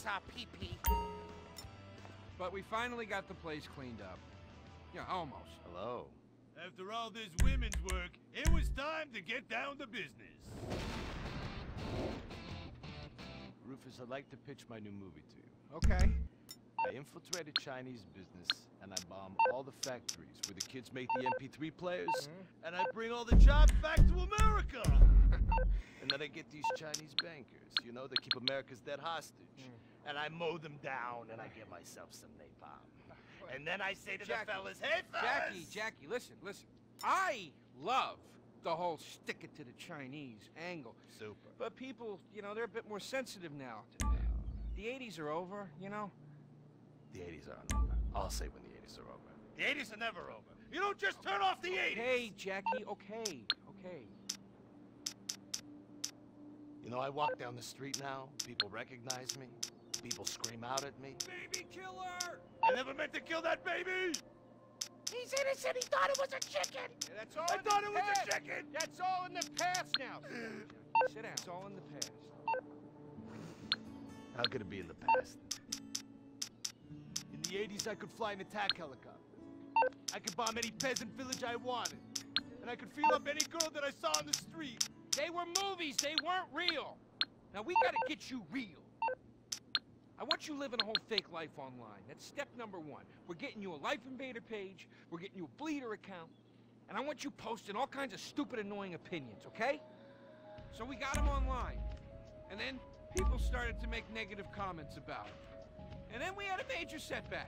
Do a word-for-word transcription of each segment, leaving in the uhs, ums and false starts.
saw pee-pee. But we finally got the place cleaned up. Yeah, almost. Hello. After all this women's work, it was time to get down to business. Rufus, I'd like to pitch my new movie to you. Okay. I infiltrated Chinese business, and I bomb all the factories where the kids make the M P three players, Mm-hmm. and I bring all the jobs back to America. and then I get these Chinese bankers, you know, that keep America's dead hostage. Mm. And I mow them down, and I get myself some napalm. And then I say to Jackie, the fellas, hey fellas! Jackie, Jackie, listen, listen. I love the whole stick it to the Chinese angle. Super. But people, you know, they're a bit more sensitive now. The eighties are over, you know? The eighties are over. I'll say when the eighties are over. The eighties are never over. You don't just turn off the eighties! Hey, Jackie, okay, okay. You know, I walk down the street now, people recognize me, people scream out at me. Baby killer! I never meant to kill that baby! He's innocent. He thought it was a chicken. Yeah, that's all I in thought the it was past. a chicken! That's all in the past now. Sit down. It's all in the past. How could it be in the past? In the eighties, I could fly an attack helicopter. I could bomb any peasant village I wanted. And I could feel up any girl that I saw on the street. They were movies. They weren't real. Now we gotta get you real. I want you living a whole fake life online. That's step number one. We're getting you a Life Invader page. We're getting you a Bleeder account. And I want you posting all kinds of stupid, annoying opinions, okay? So we got them online. And then people started to make negative comments about it. And then we had a major setback.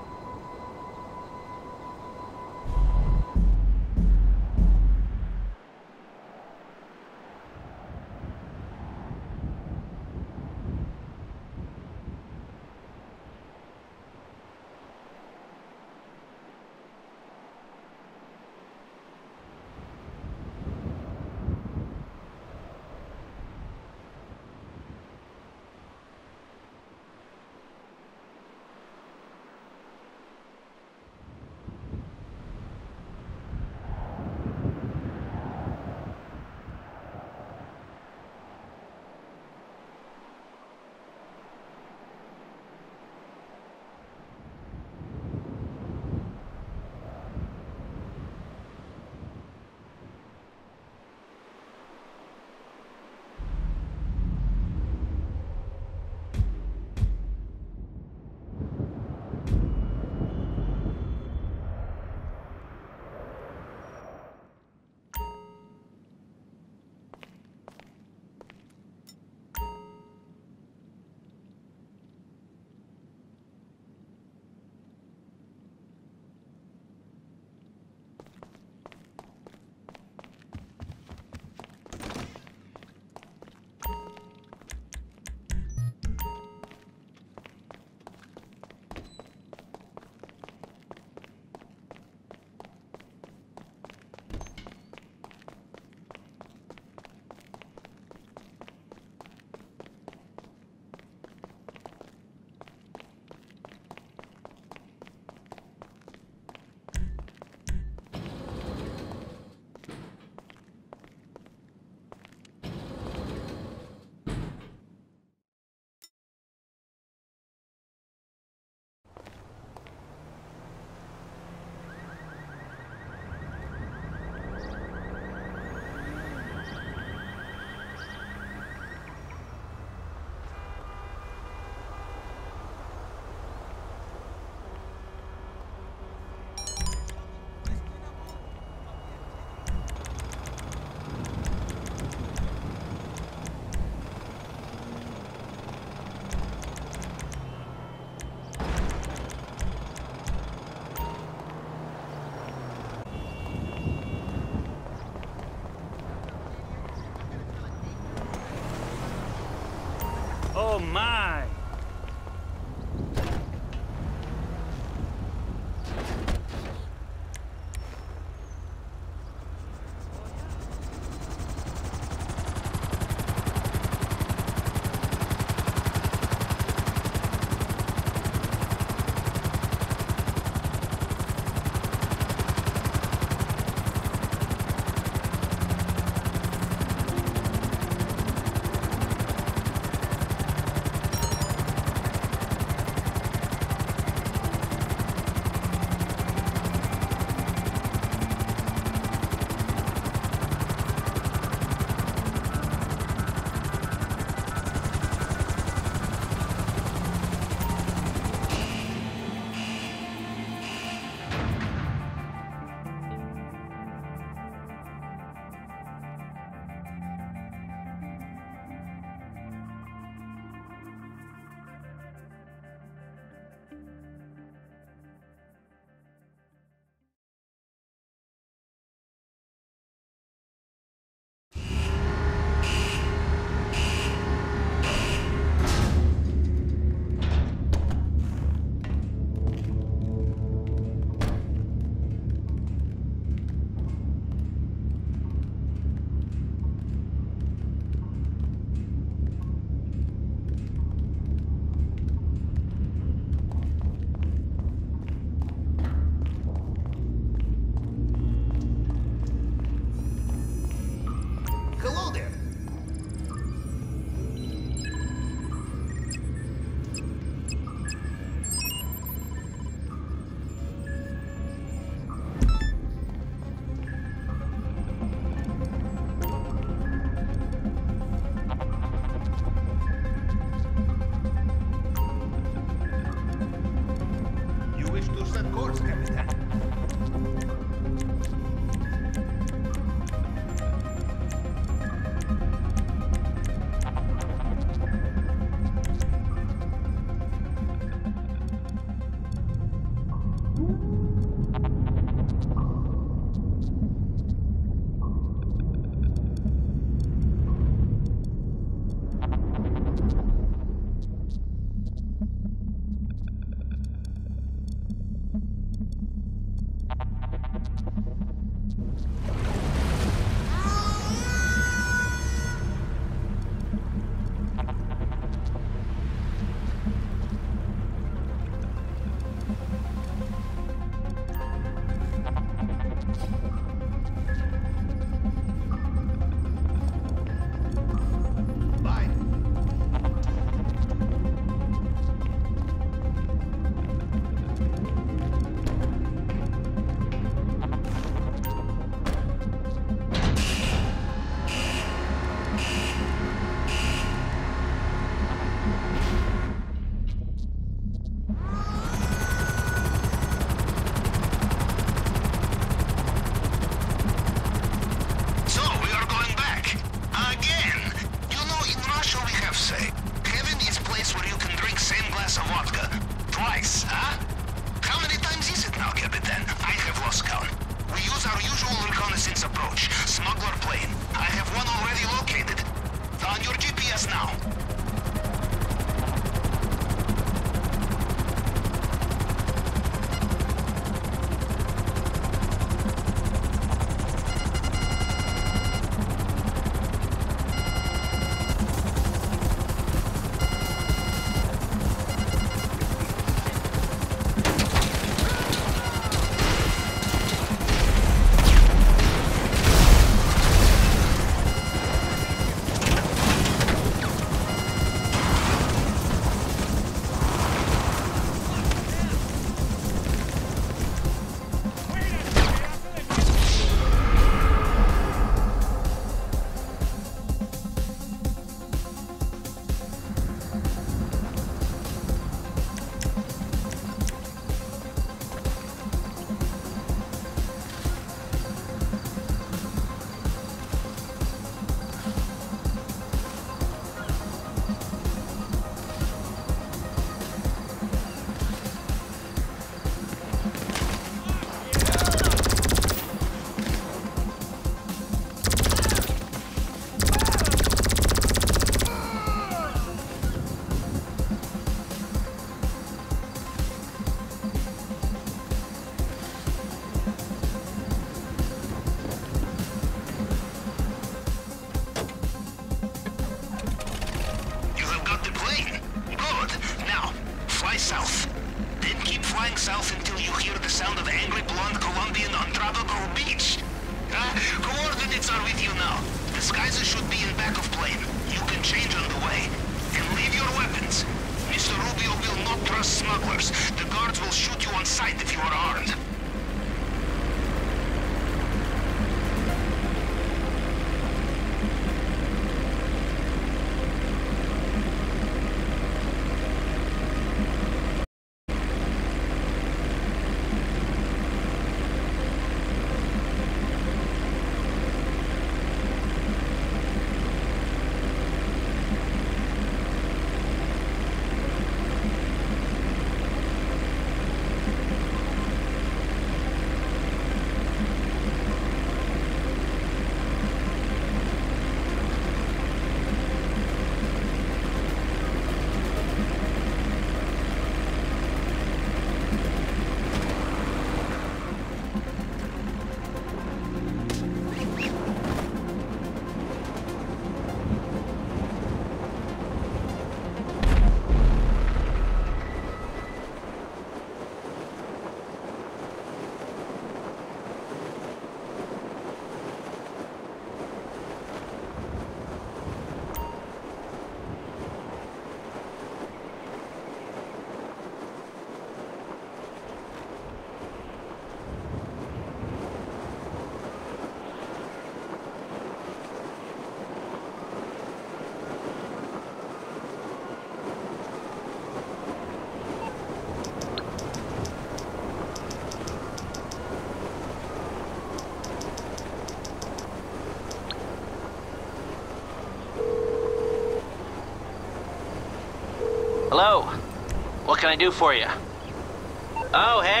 Hello. What can I do for you? Oh, hey.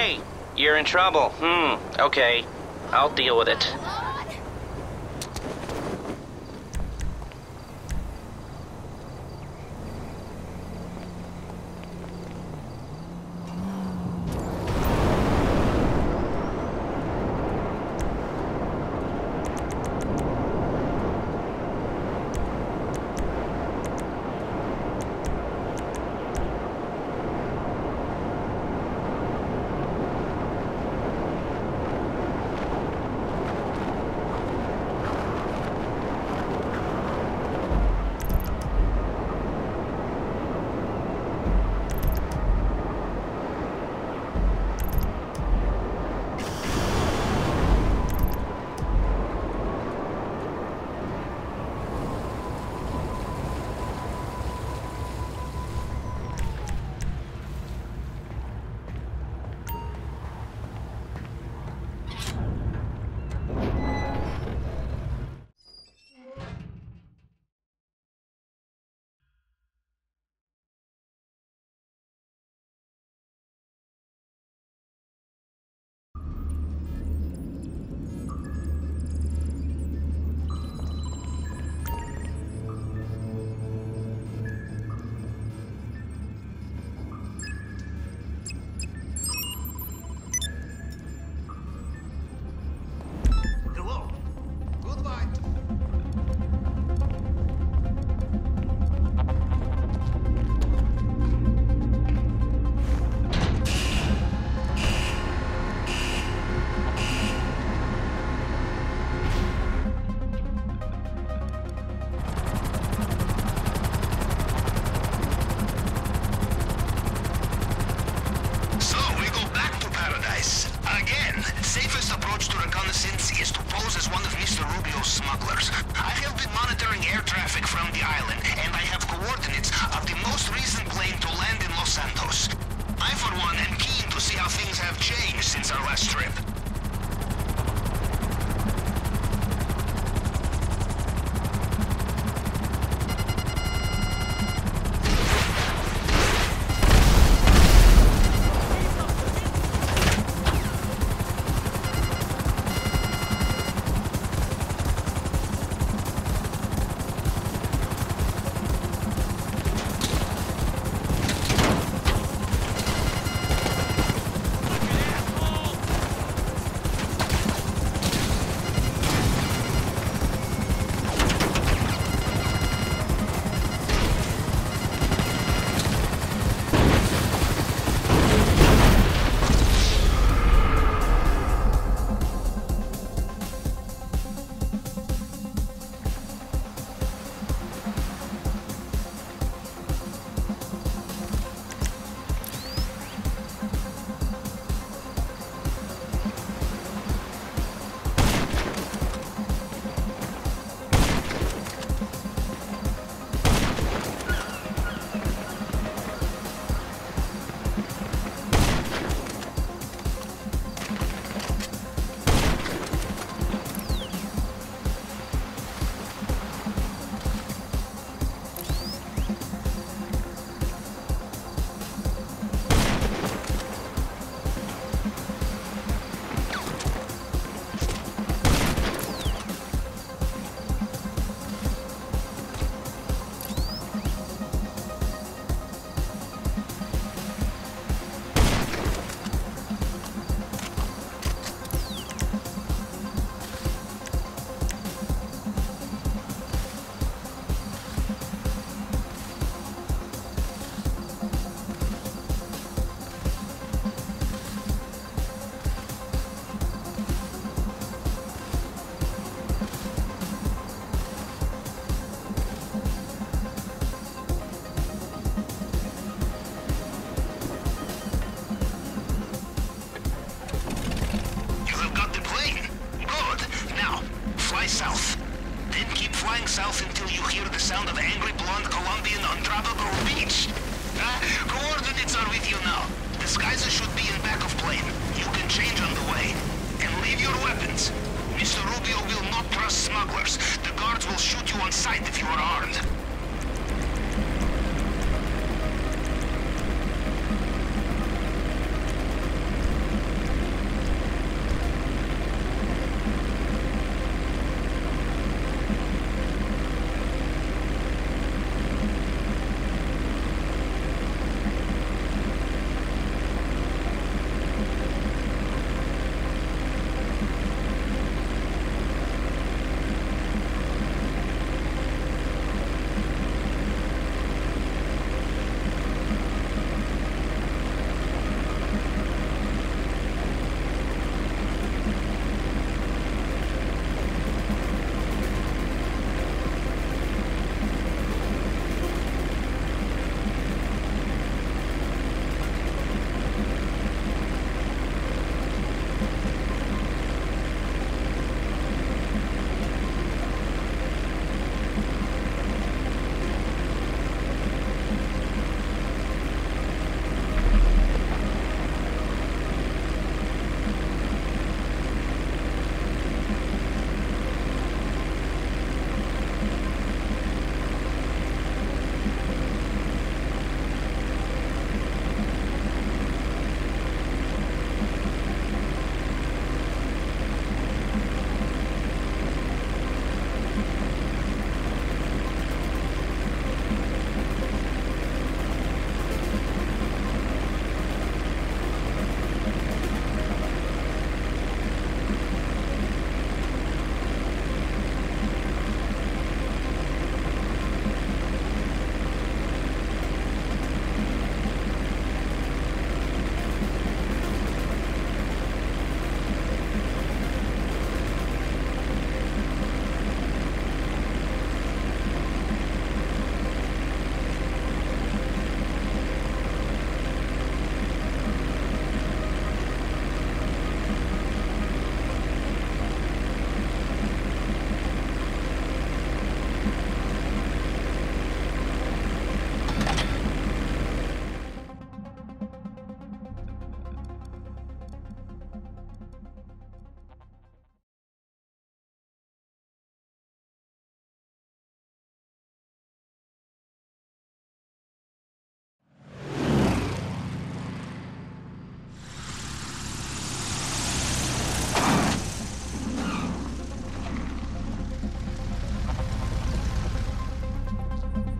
You're in trouble. Hmm, okay. I'll deal with it.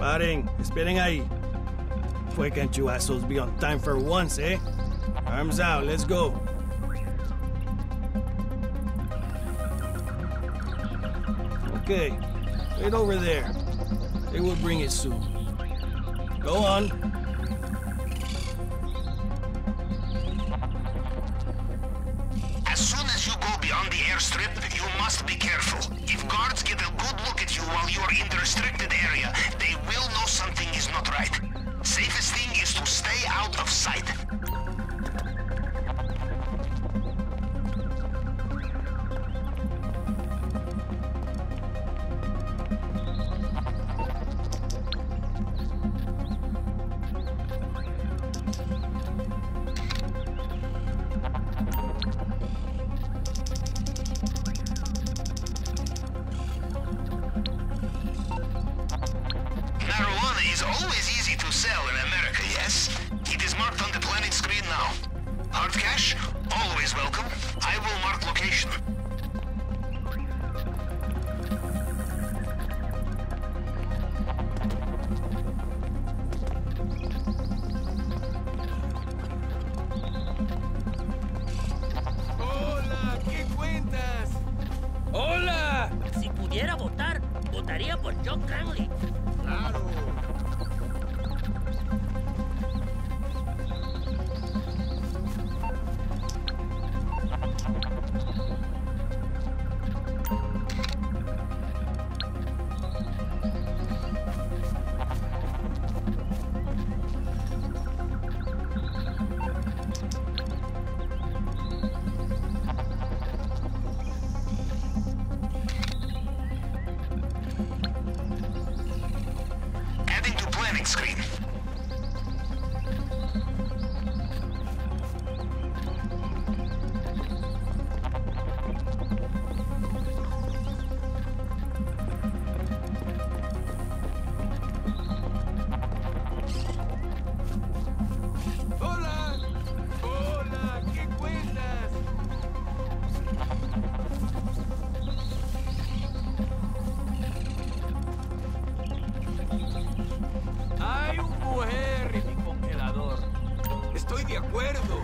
Paren, esperen ahí. Why can't you assholes be on time for once, eh? Arms out, let's go. Okay, wait over there. They will bring it soon. Go on. As soon as you go beyond the airstrip, you must be careful. If guards get a good look at you while you are in the restricted area, they will know something is not right. Safest thing is to stay out of sight. Marijuana is always easy to sell in America, yes? It is marked on the planning screen now. Hard cash? Always welcome. I will mark location. Hola, ¿qué cuentas? Hola. Si pudiera votar, votaría por John Cranley. Claro. Adding to planning screen. Hola. Hola, ¿qué cuentas? Hay un mujer en mi congelador. Estoy de acuerdo.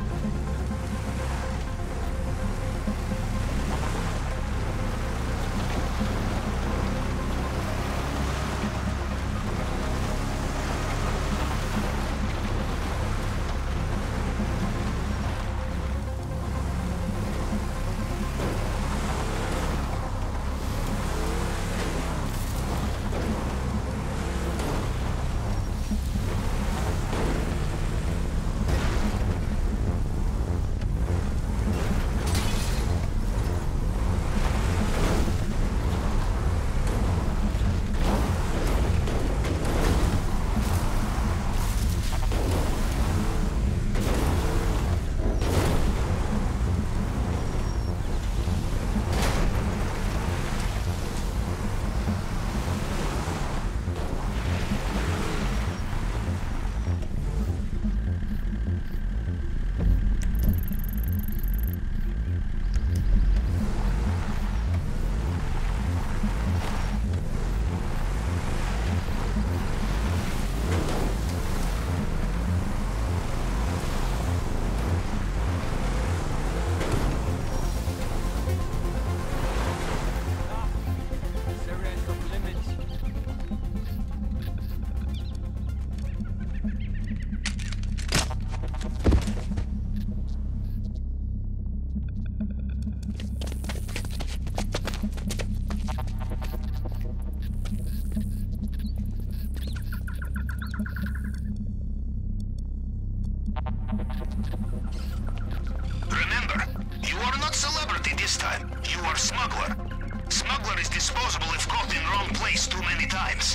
Surrender limits. Remember, you are not celebrity this time. You are smuggler. Smuggler is disposable if caught in wrong place too many times.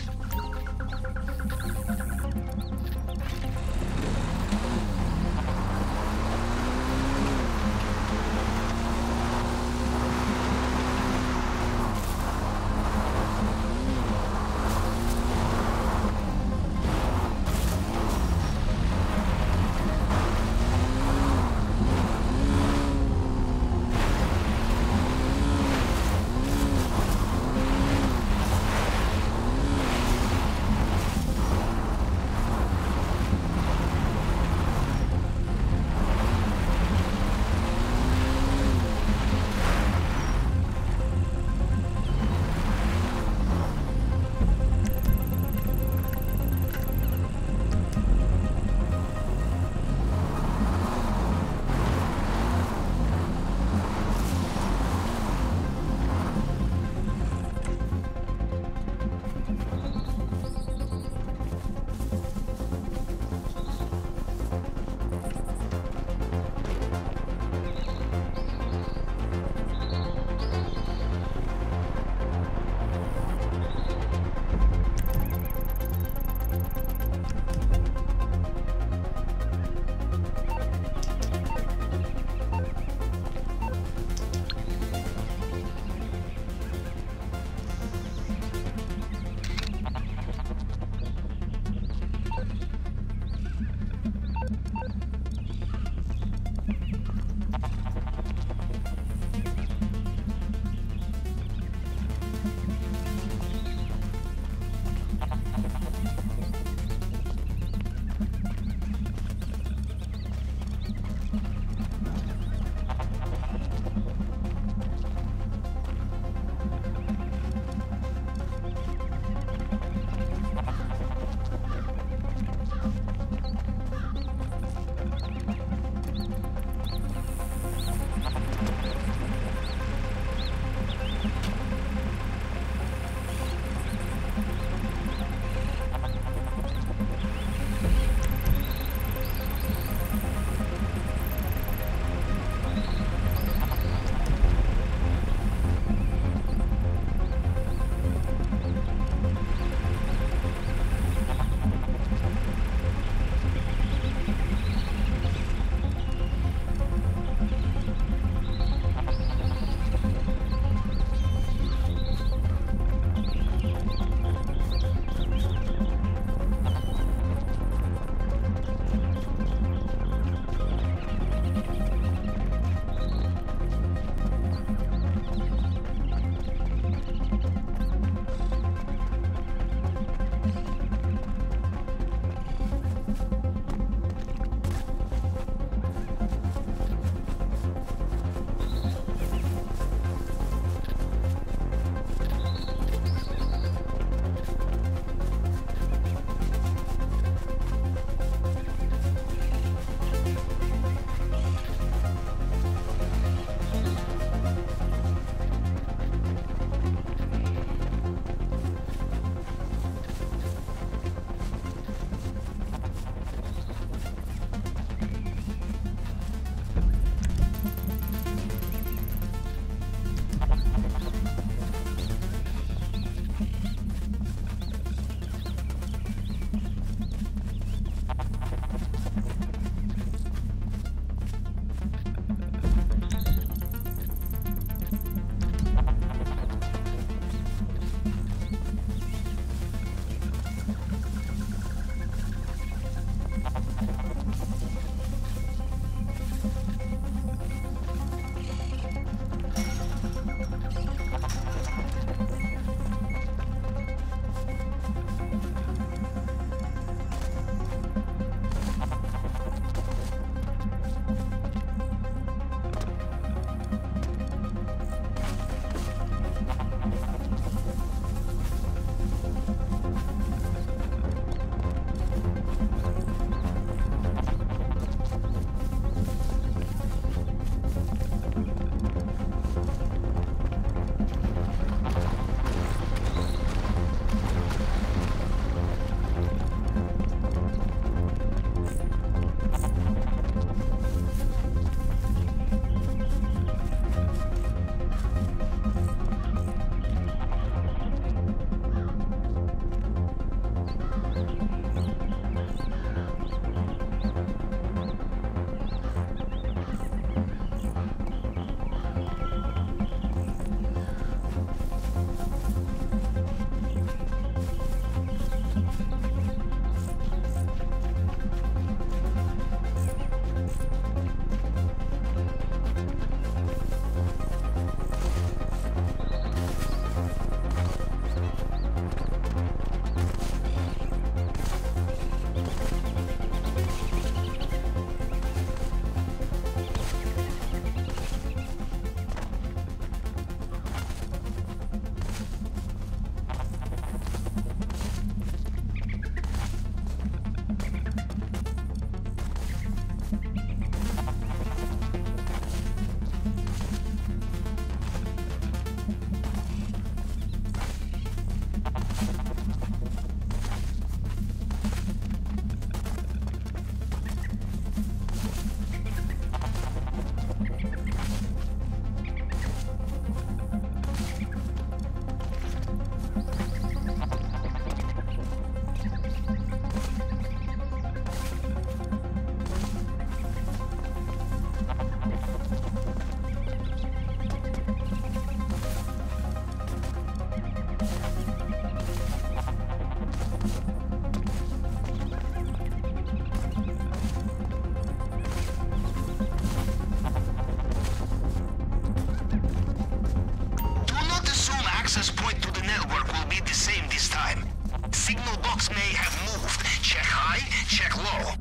access point to the network will be the same this time. Signal box may have moved. Check high, check low.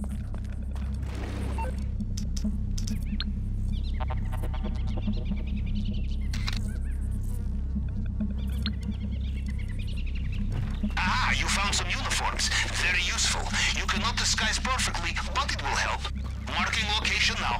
Ah, you found some uniforms. Very useful. You cannot disguise perfectly, but it will help. Marking location now.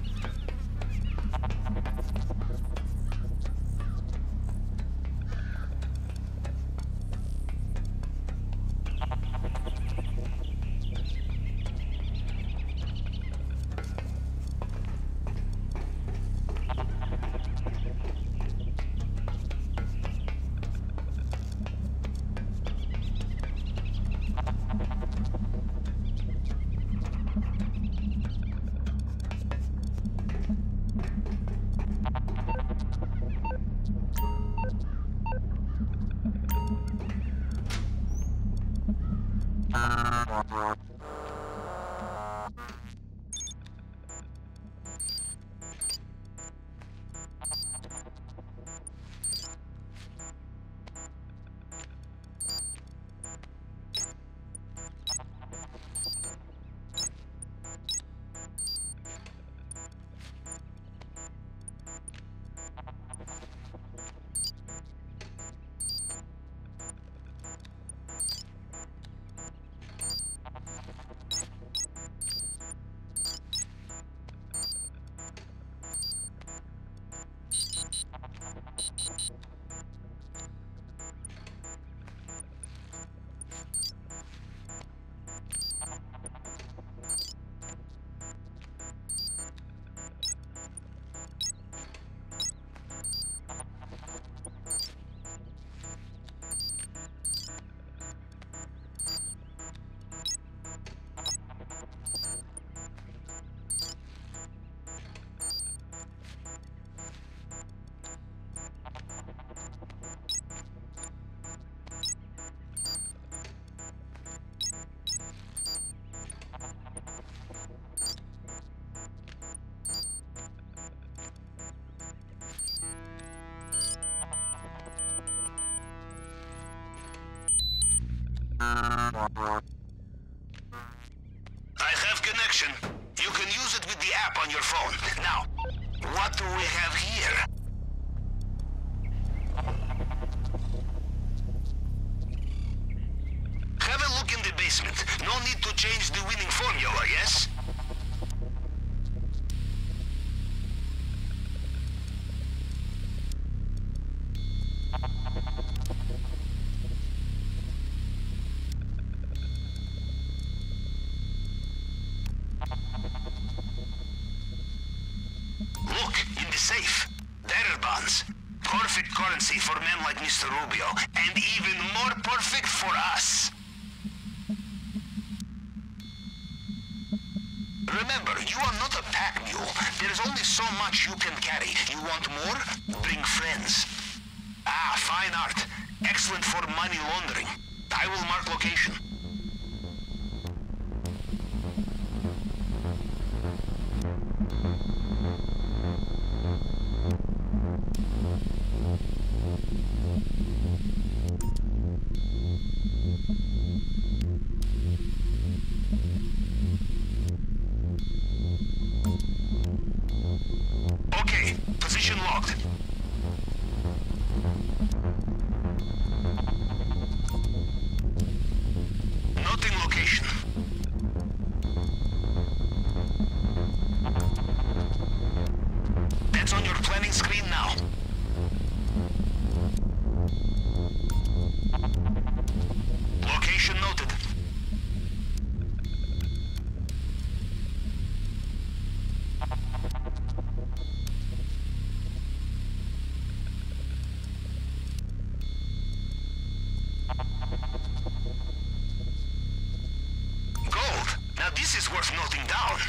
I have connection. You can use it with the app on your phone. Now, what do we have here? Have a look in the basement. No need to change the winning formula, yes? Look, in the safe. Bearer bonds. Perfect currency for men like Mister Rubio, and even more perfect for us. Remember, you are not a pack mule. There is only so much you can carry. You want more? Bring friends. Ah, fine art. Excellent for money laundering. I will mark location. Okay, position locked. Noting location. That's on your planning screen now. Location noted. Gold. Now this is worth noting down.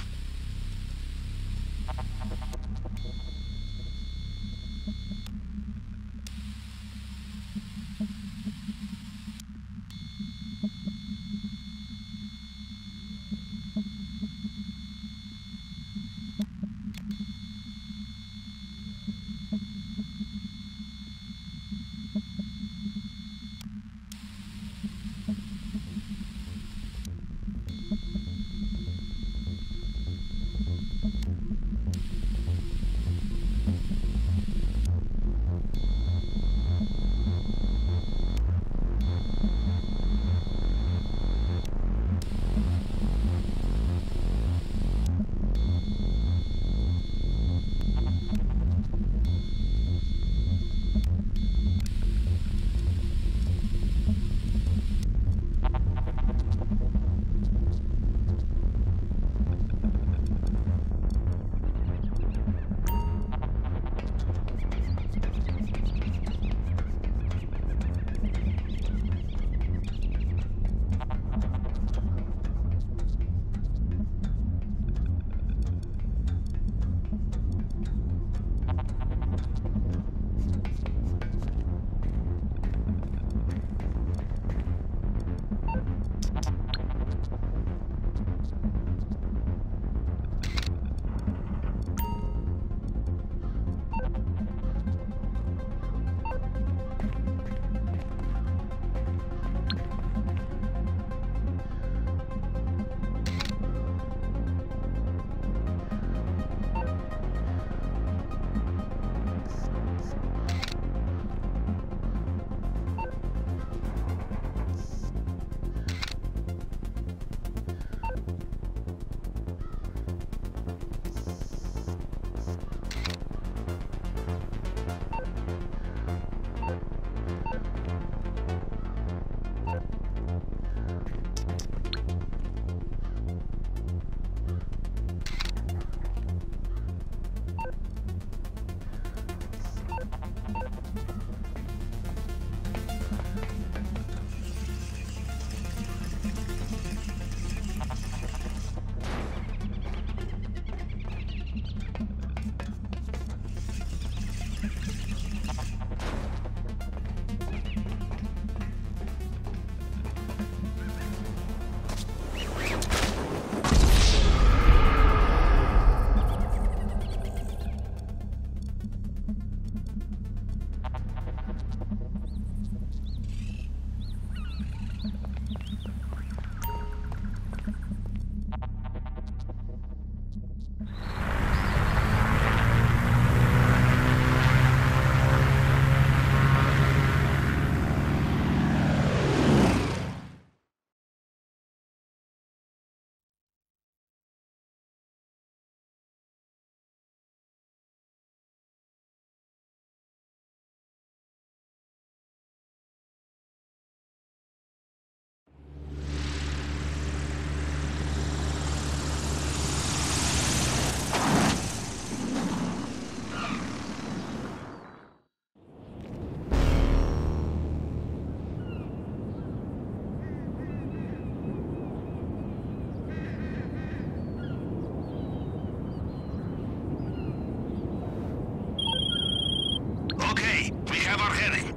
have our heading.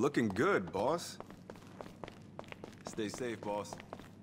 Looking good, boss. Stay safe, boss.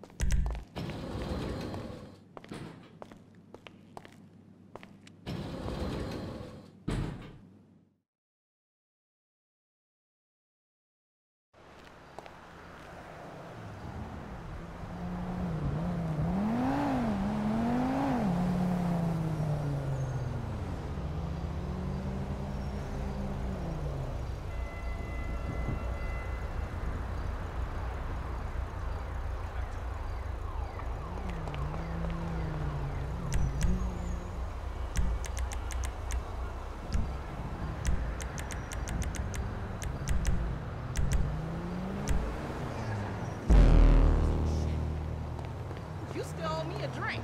You still owe me a drink.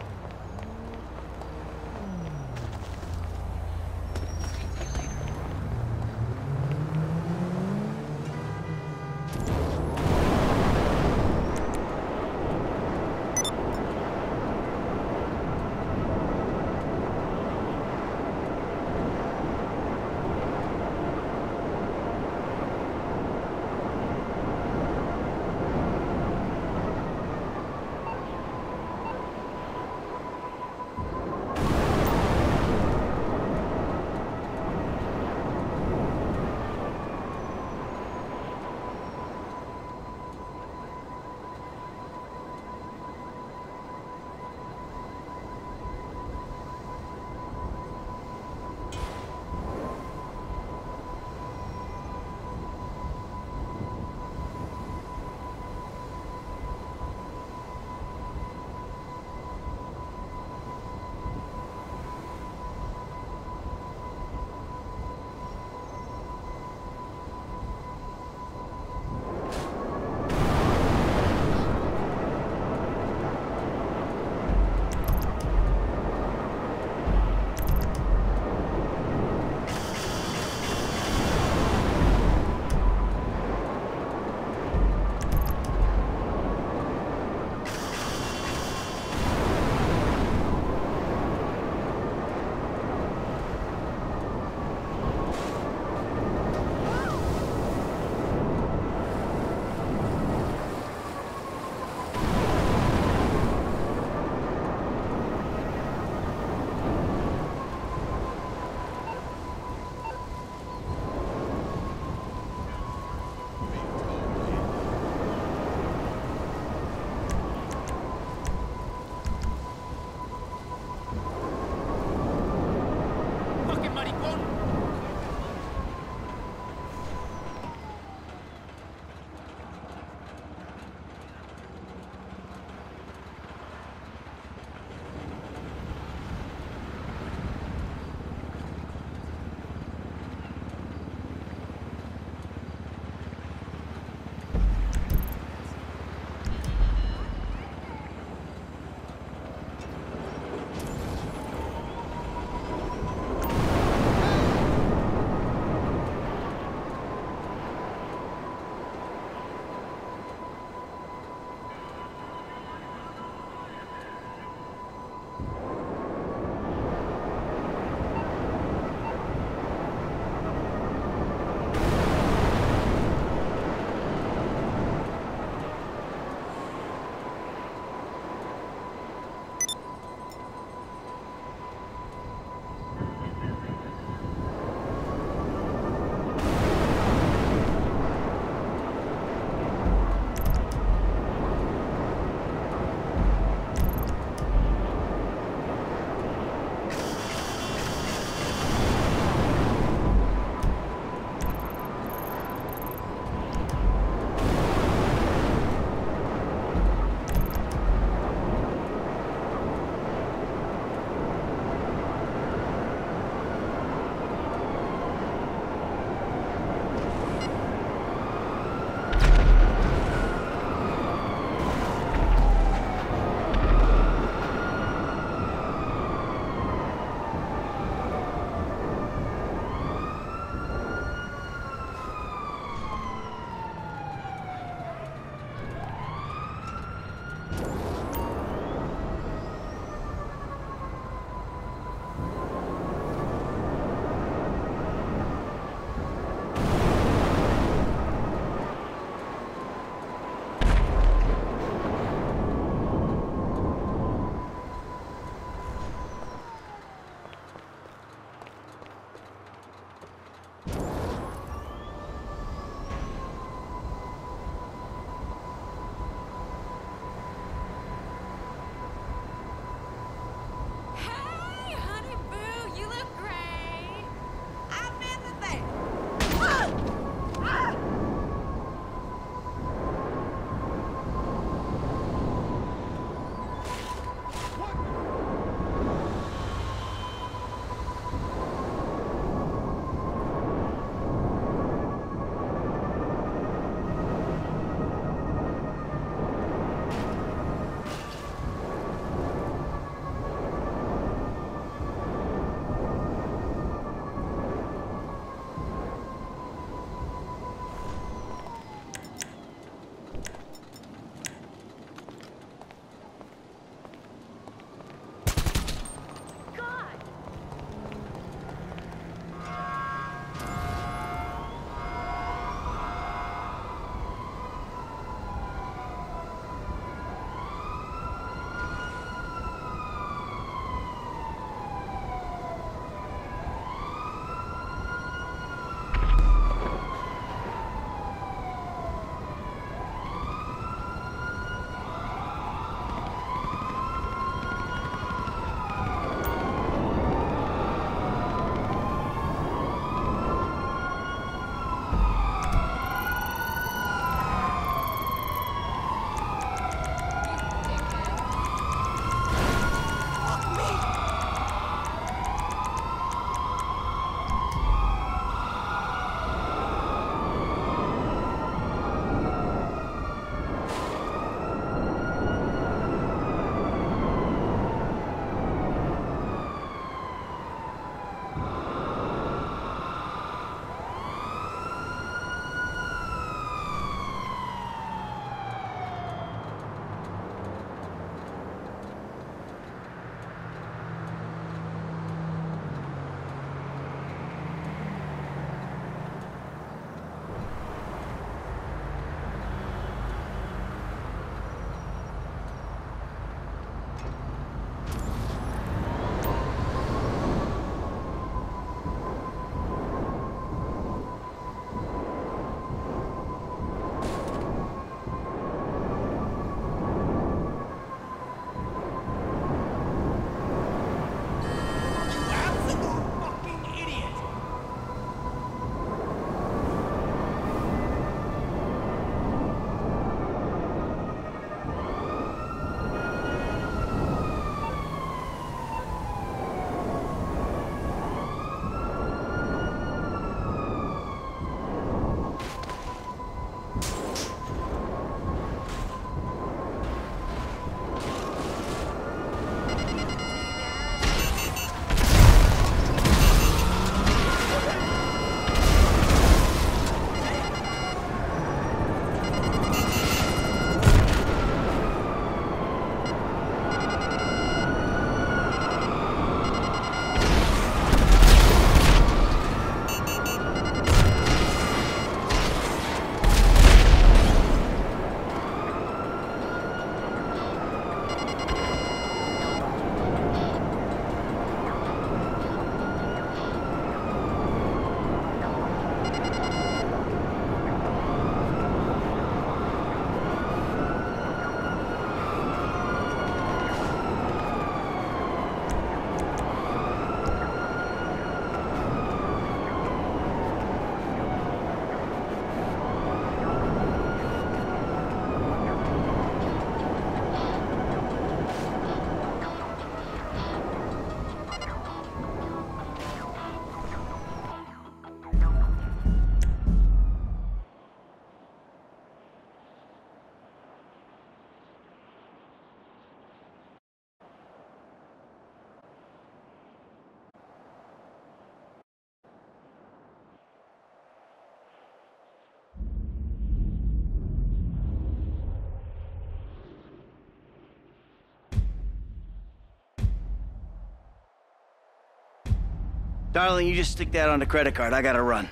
Darling, you just stick that on the credit card. I gotta run.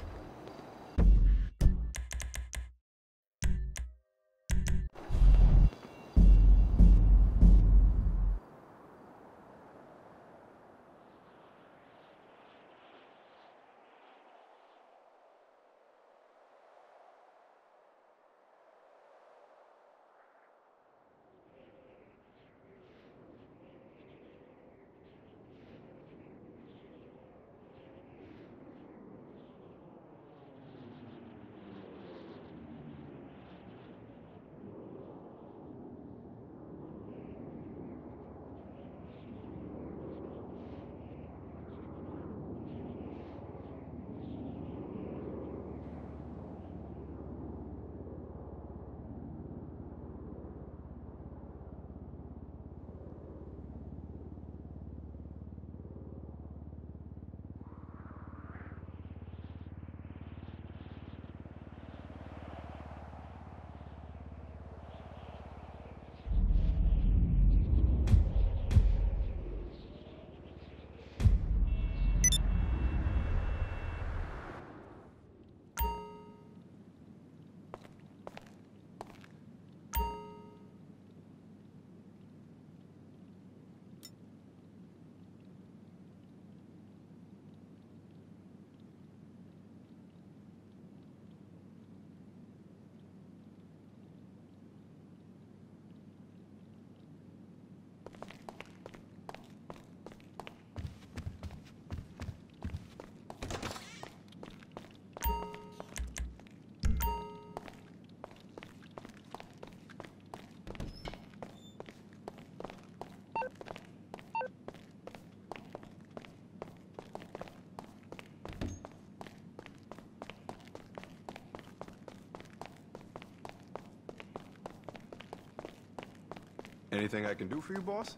Anything I can do for you, boss?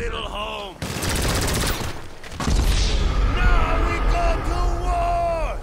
little home. Now we go to war!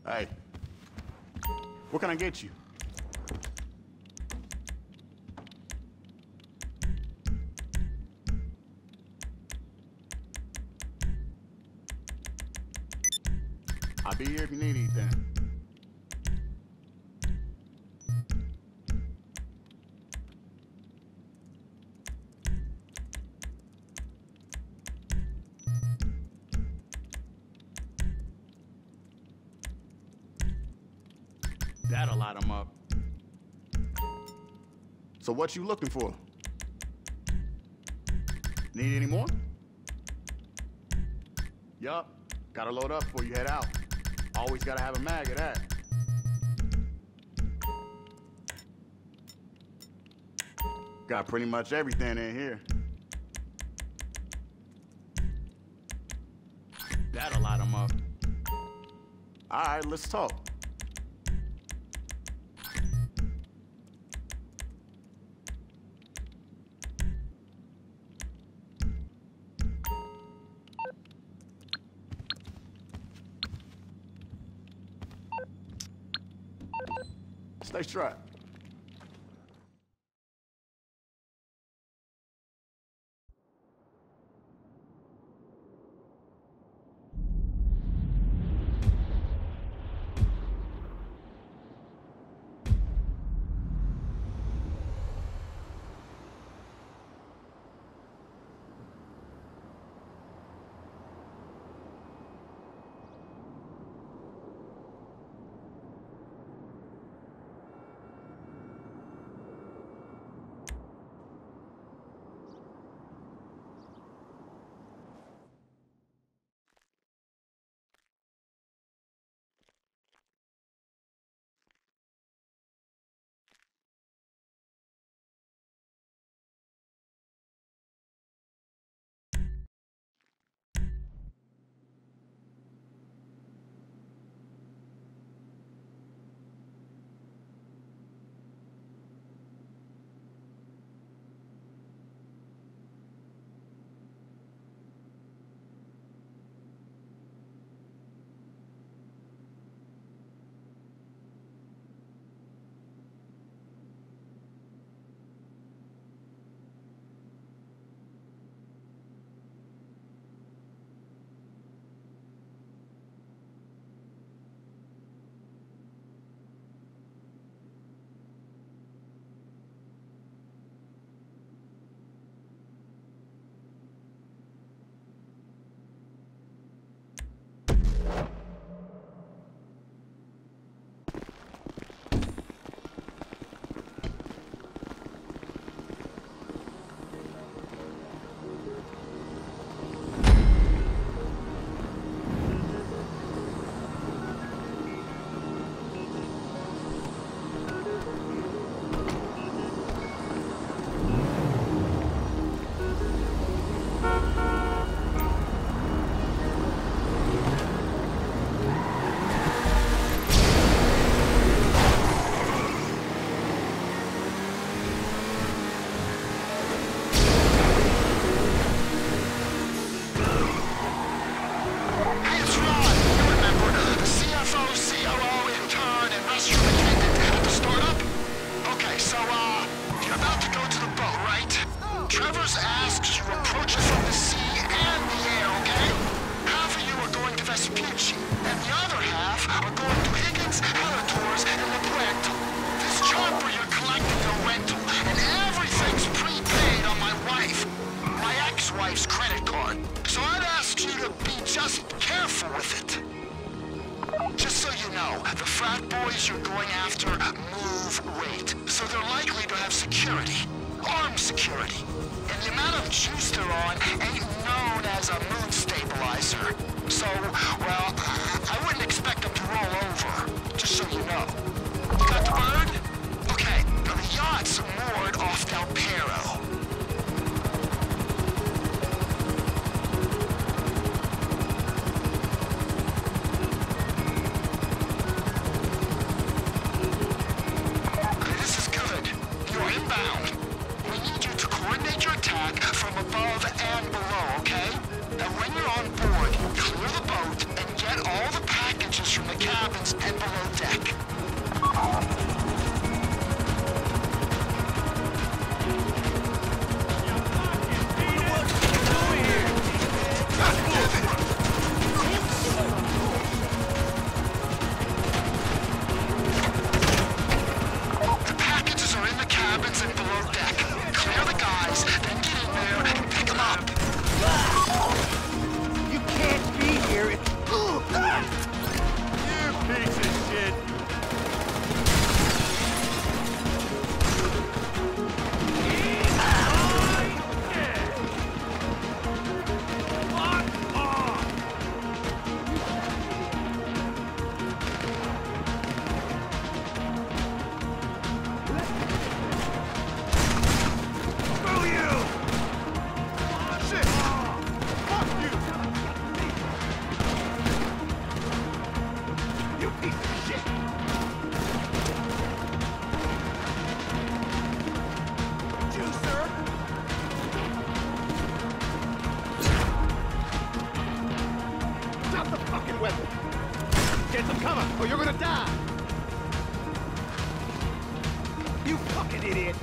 Hey, what can I get you? I'll be here if you need anything. That'll light them up. So what you looking for? Need any more? Yup. Gotta load up before you head out. Always gotta have a mag of that. Got pretty much everything in here. That'll light them up. All right, let's talk. Stay strapped. From above and below, okay? And when you're on board, clear the boat and get all cabins and below deck. Get some cover, or you're gonna die! You fucking idiot!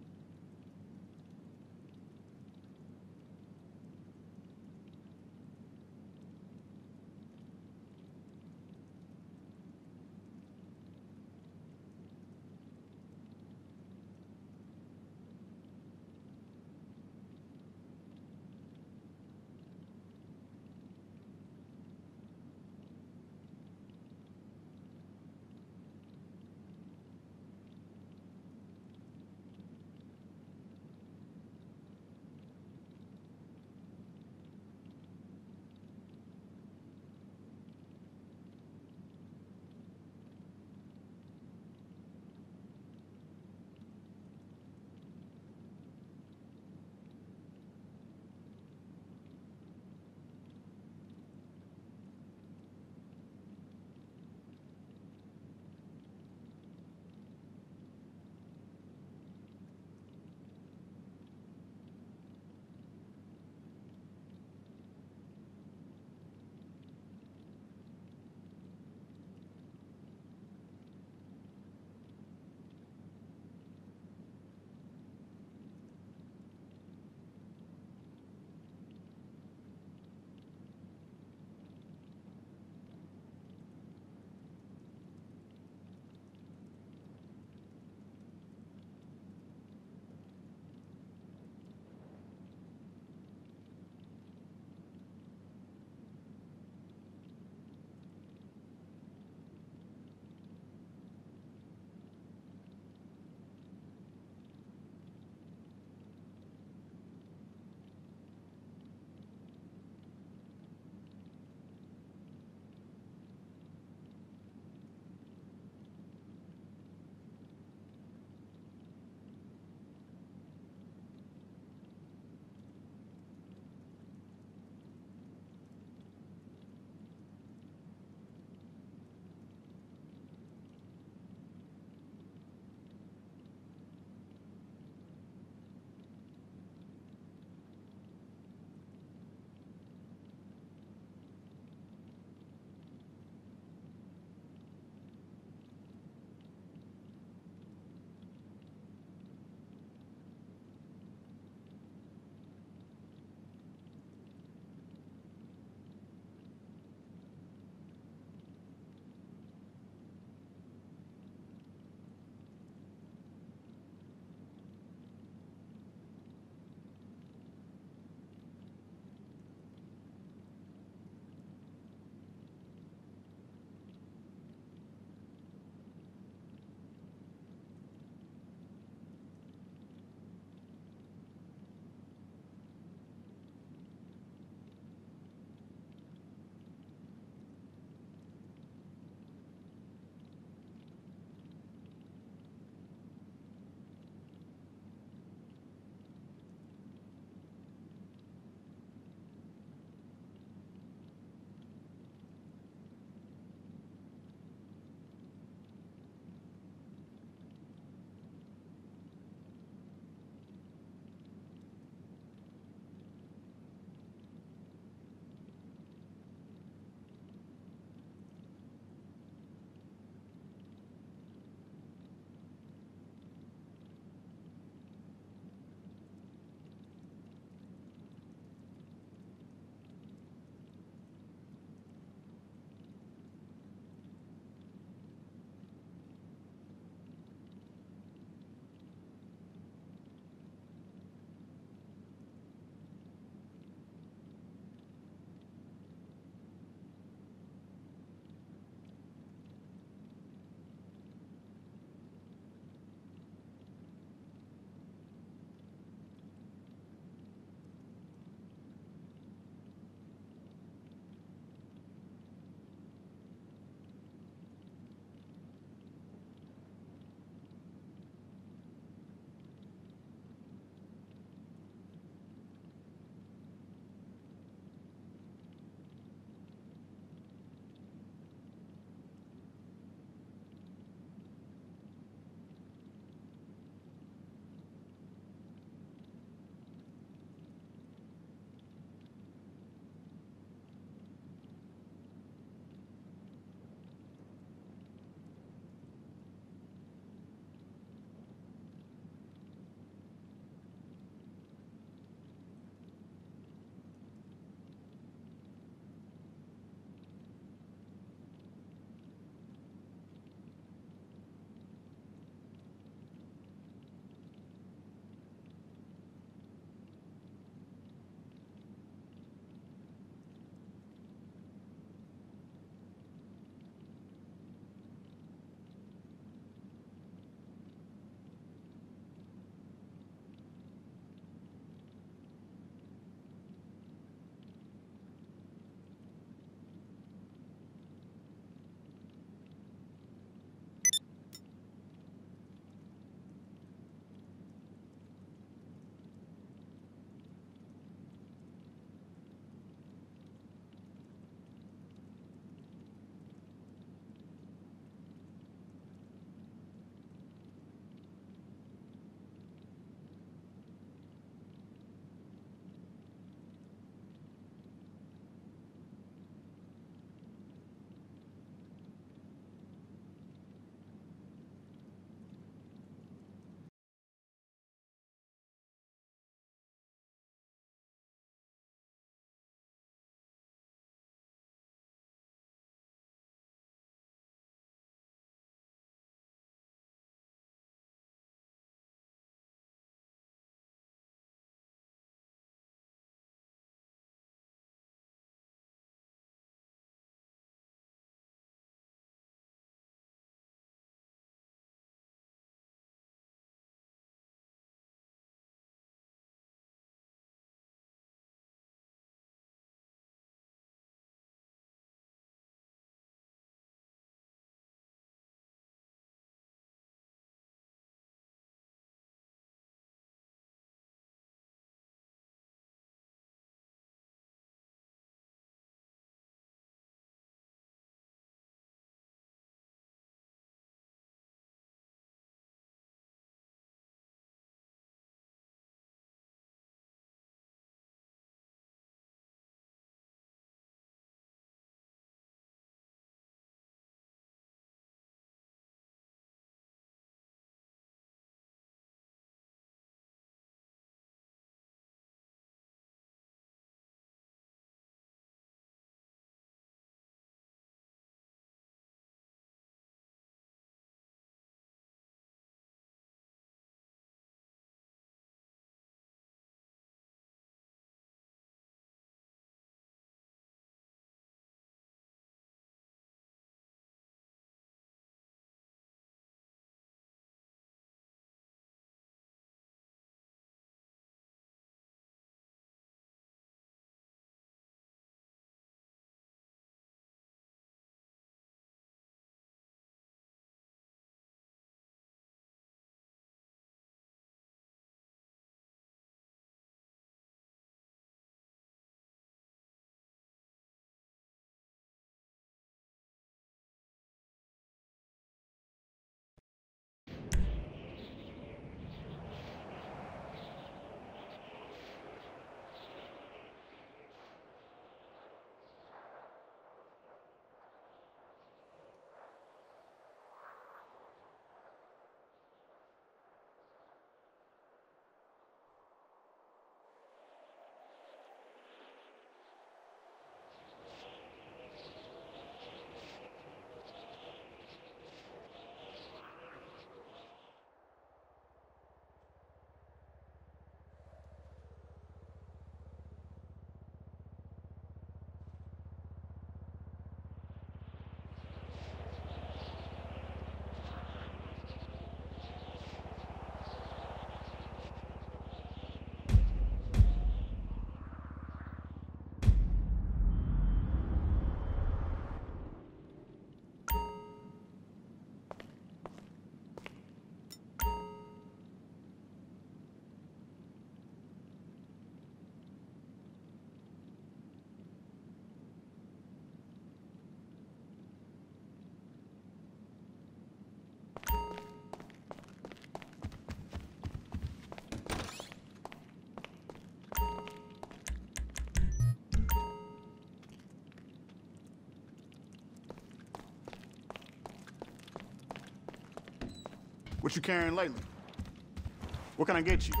What you carrying lately? What can I get you?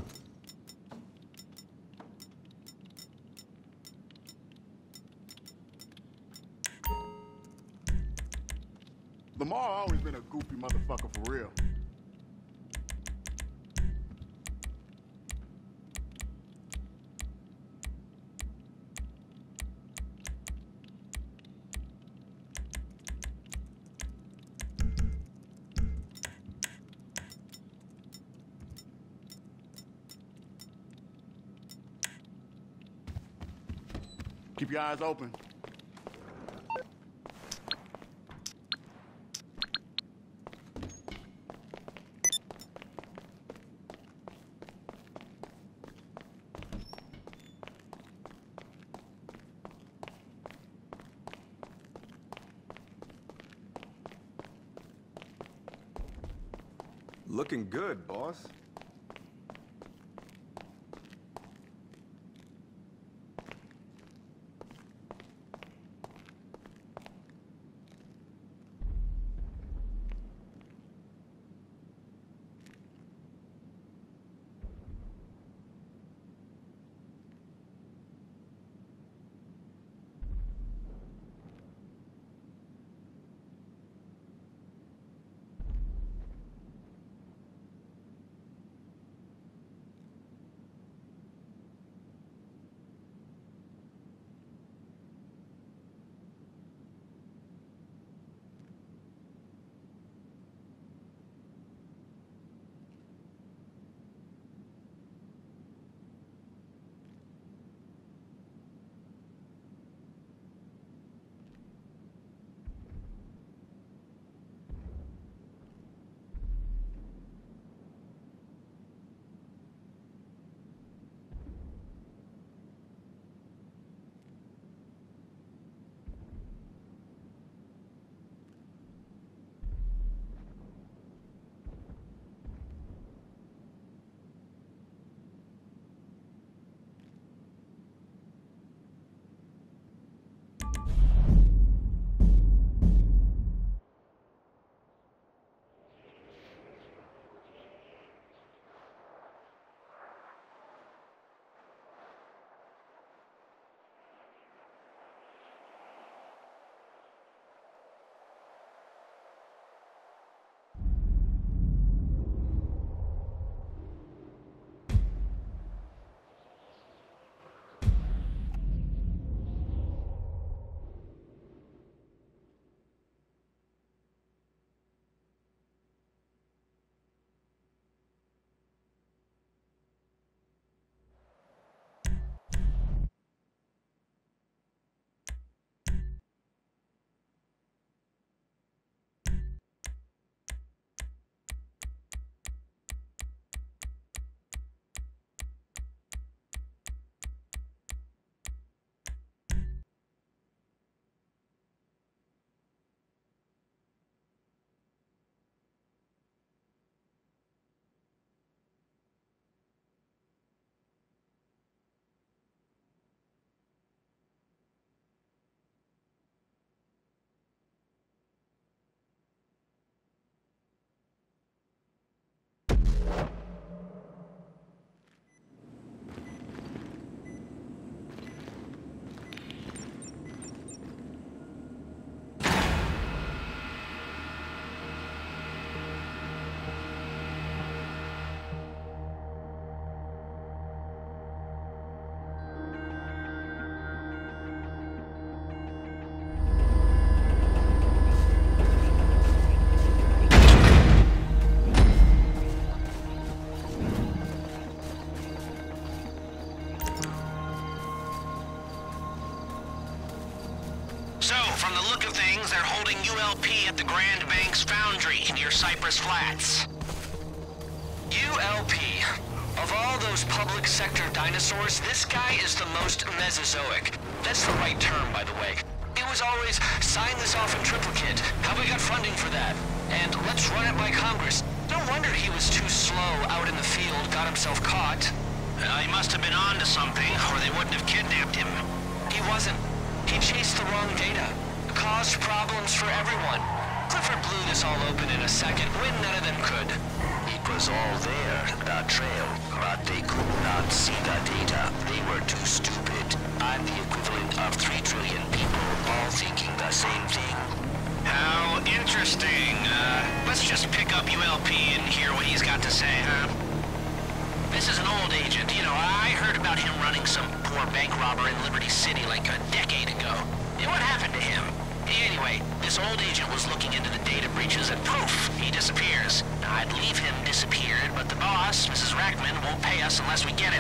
Lamar always been a goofy motherfucker for real. Keep your eyes open. Looking good, boss. From the look of things, they're holding U L P at the Grand Banks Foundry near Cypress Flats. U L P. Of all those public sector dinosaurs, this guy is the most Mesozoic. That's the right term, by the way. It was always, sign this off in triplicate. Have we got funding for that? And let's run it by Congress. No wonder he was too slow out in the field, got himself caught. Uh, he must have been on to something, or they wouldn't have kidnapped him. He wasn't. He chased the wrong data. Caused problems for everyone. Clifford blew this all open in a second when none of them could. It was all there, the trail, but they could not see the data. They were too stupid. I'm the equivalent of three trillion people, all thinking the same thing. How interesting. Uh, let's just pick up U L P and hear what he's got to say, huh? This is an old agent. You know, I heard about him running some poor bank robber in Liberty City like a decade ago. And what happened to him? Anyway, this old agent was looking into the data breaches and poof, he disappears. Now, I'd leave him disappeared, but the boss, Missus Rackman, won't pay us unless we get him.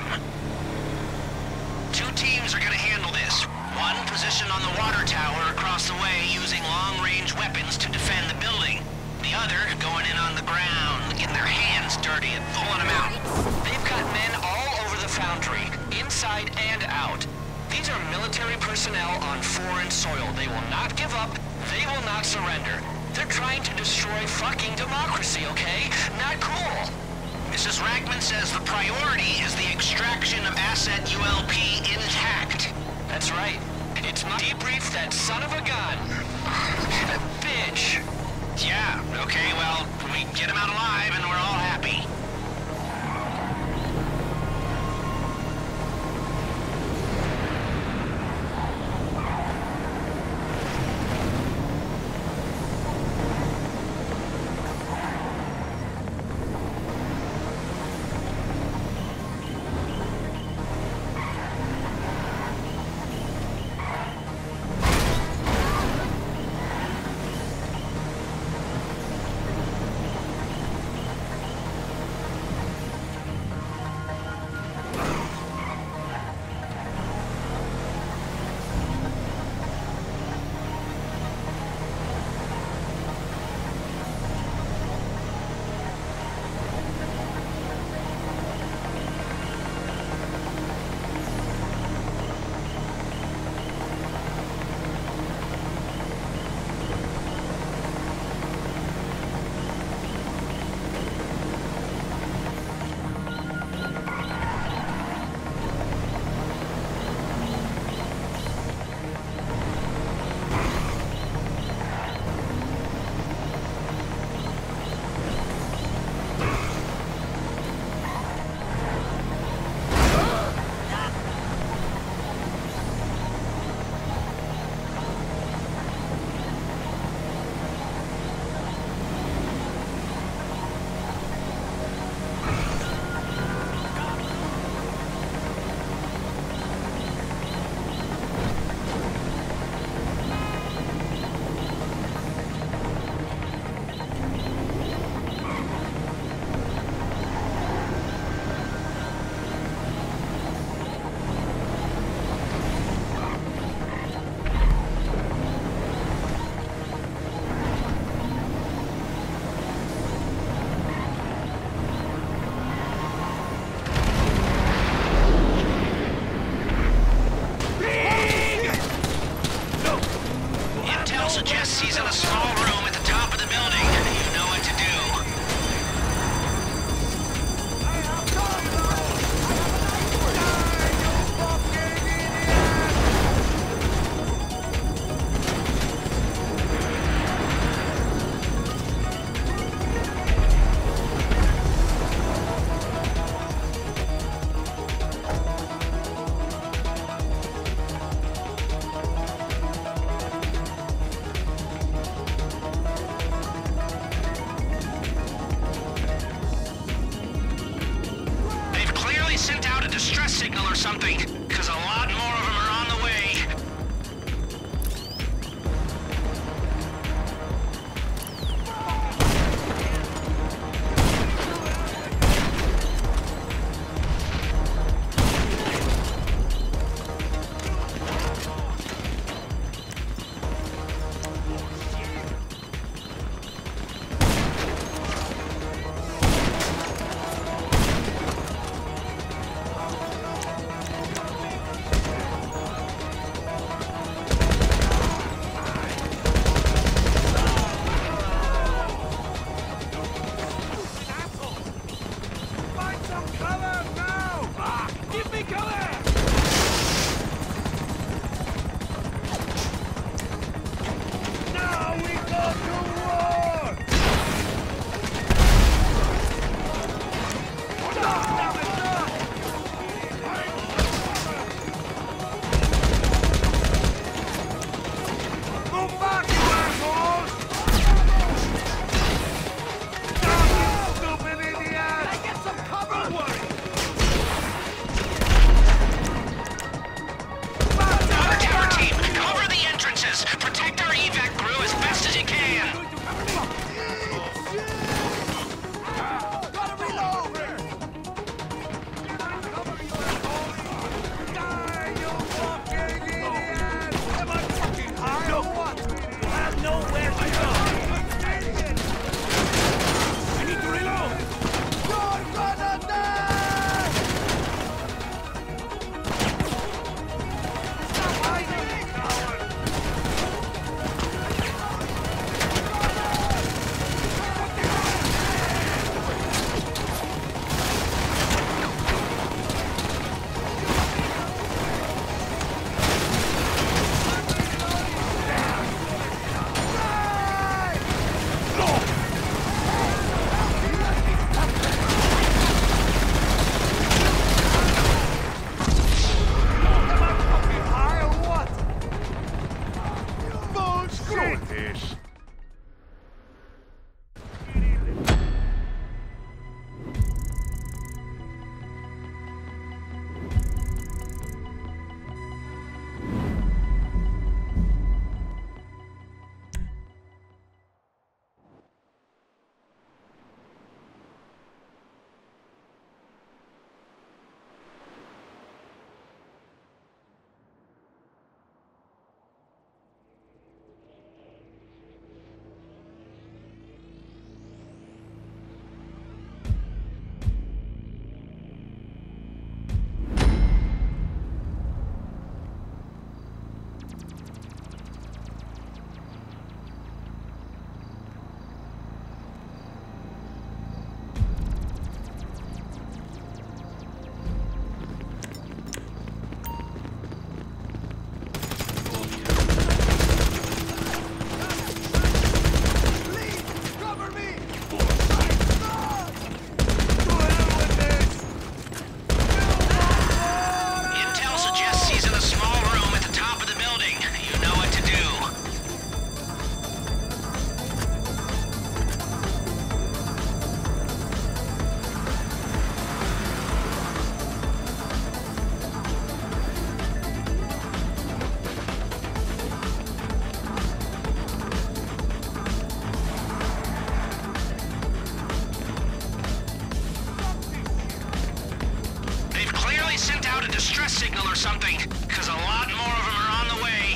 Two teams are gonna handle this. One positioned on the water tower across the way using long-range weapons to defend the building. The other going in on the ground, getting their hands dirty and pulling them out. They've got men all over the foundry, inside and out. These are military personnel on foreign soil. They will not give up. They will not surrender. They're trying to destroy fucking democracy, okay? Not cool. Missus Rackman says the priority is the extraction of asset U L P intact. That's right. It's my debrief that son of a gun. Bitch. Yeah, okay, well, we get him out alive and we're all happy. Suggests he's in a small room at the top of the building. You know what to do. Sent out a distress signal or something, because a lot more of them are on the way. distress signal or something, because a lot more of them are on the way.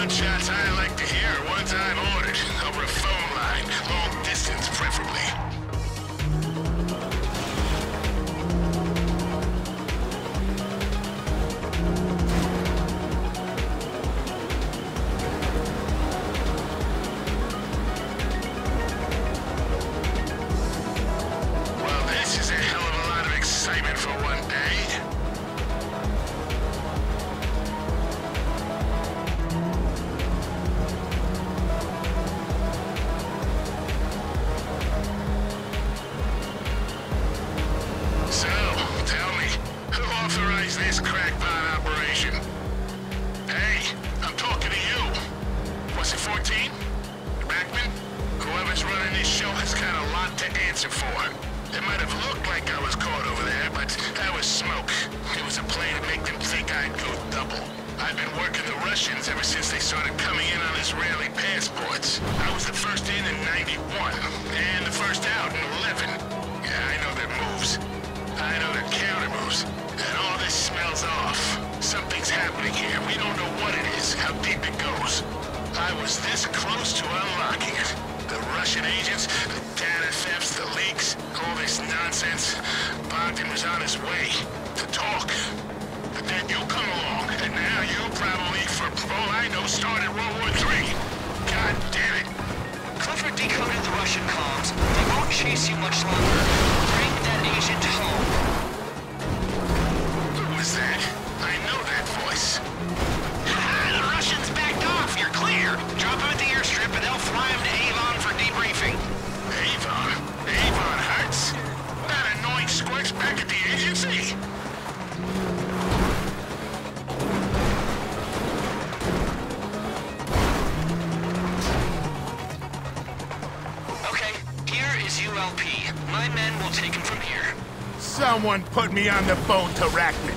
gunshots I like to hear are ones I've ordered. Over a phone line. Long distance, preferably. Well, this is a hell of a lot of excitement for one day. So, tell me, who authorized this crackpot operation? Hey, I'm talking to you. Was it fourteen? Backman? Whoever's running this show has got a lot to answer for. It might have looked like I was caught over there, but that was smoke. It was a play to make them think I'd go double. I've been working the Russians ever since they started coming in on Israeli passports. I was the first in in ninety-one, and the first out in eleven. Yeah, I know their moves. I know their counter moves. And all this smells off. Something's happening here. We don't know what it is, how deep it goes. I was this close to unlocking it. The Russian agents, the data thefts, the leaks, all this nonsense. Bogdan was on his way to talk. But then you come along, and now you probably, for all I know, started World War Three. God damn it. Clifford decoded the Russian comms. They won't chase you much longer. Bring that agent home. Who was that? I know that voice. The Russians backed off. You're clear. Drop him at the airstrip and they'll fly him to Avon for debriefing. Avon? Avon Hertz? That annoying squirt's back at the agency? Okay, here is U L P. My men will take him from here. Someone put me on the phone to Rackman.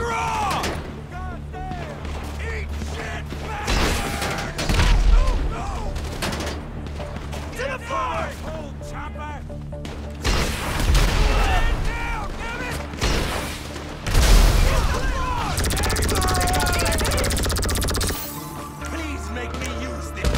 Draw! Eat shit, bastard! No, no, no! To the floor! Hold, chopper! Stand down, damn it! Please make me use this.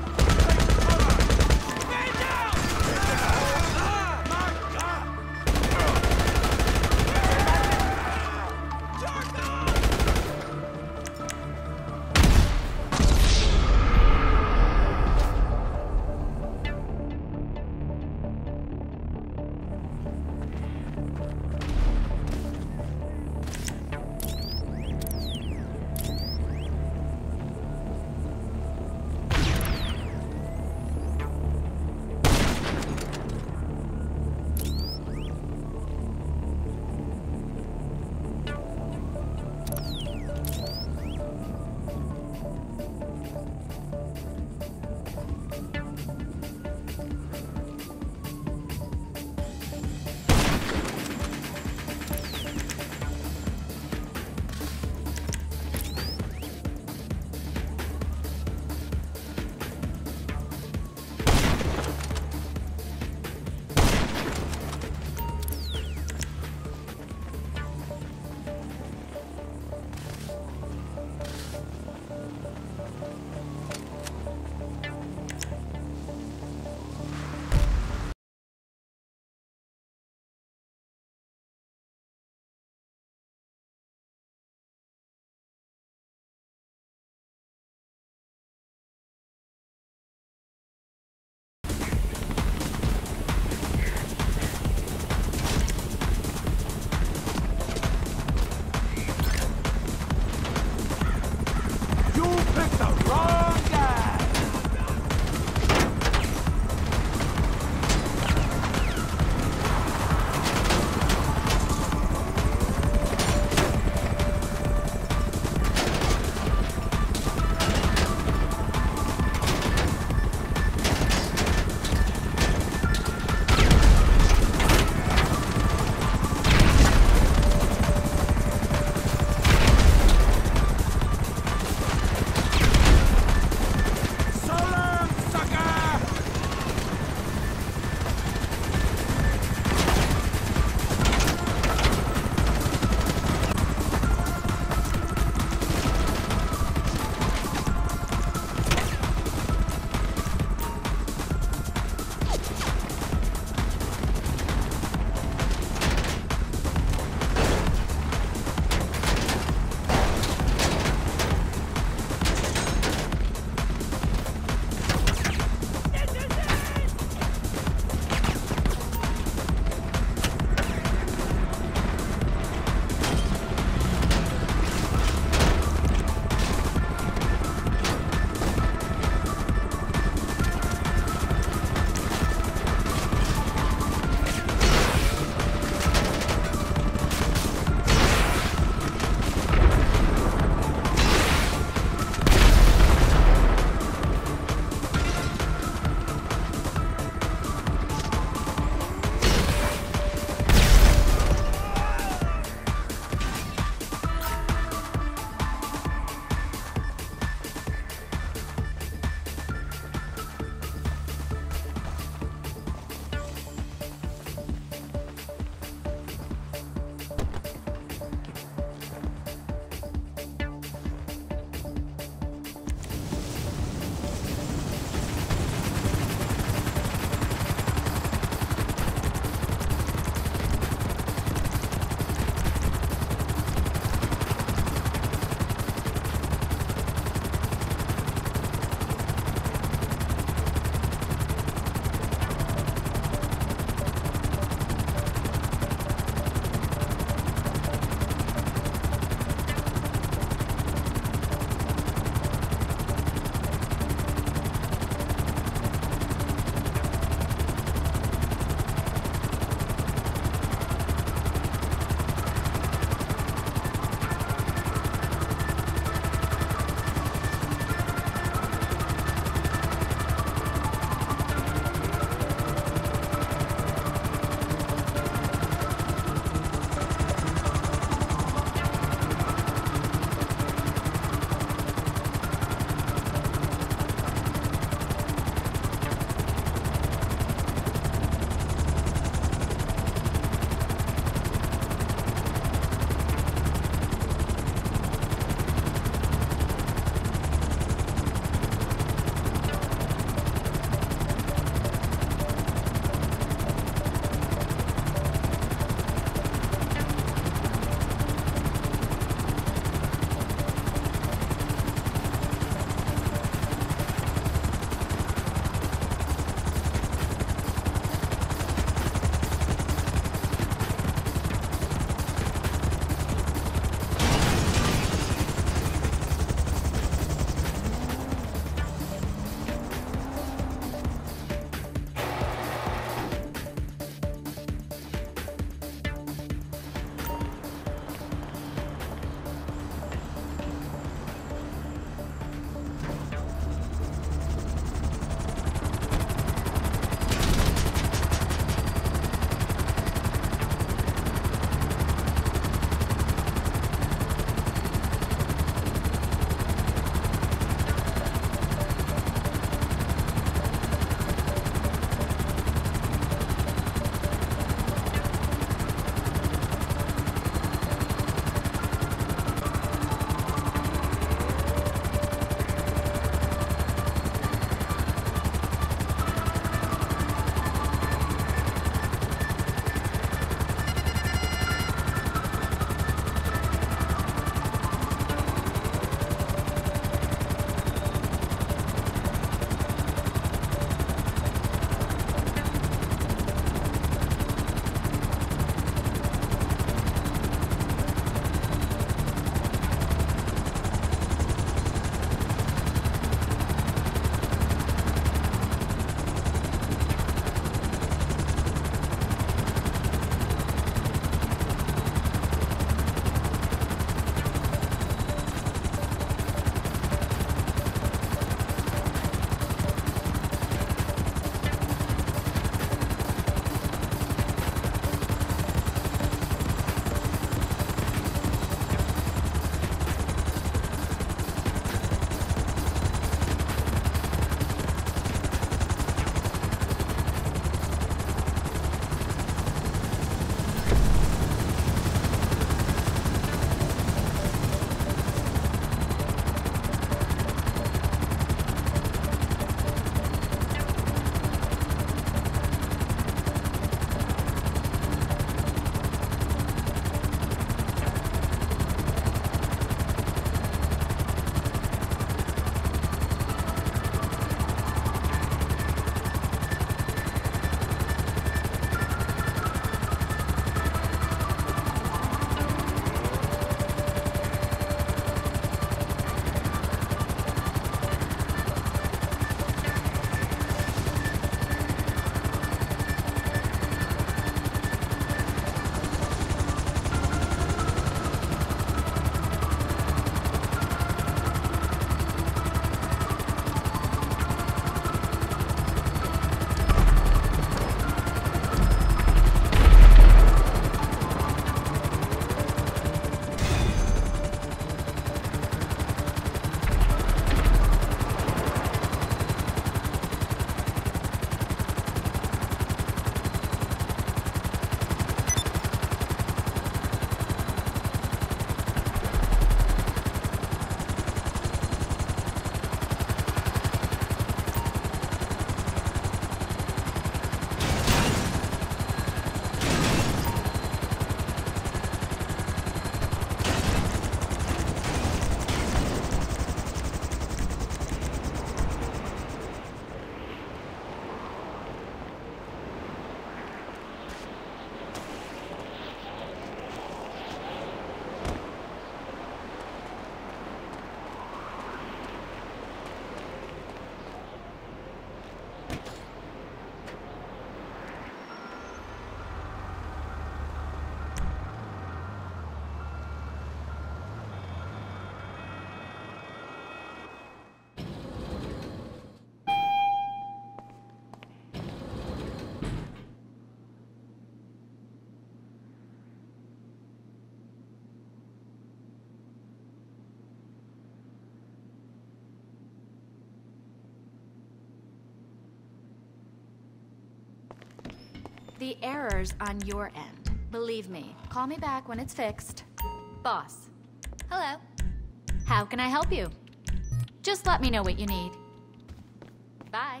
The error's on your end. Believe me. Call me back when it's fixed. Boss. Hello. How can I help you? Just let me know what you need. Bye.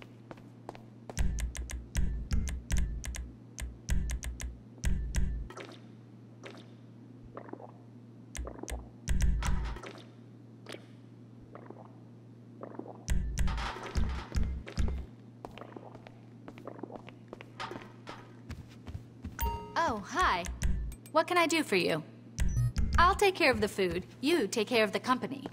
Oh, hi. What can I do for you? I'll take care of the food. You take care of the company.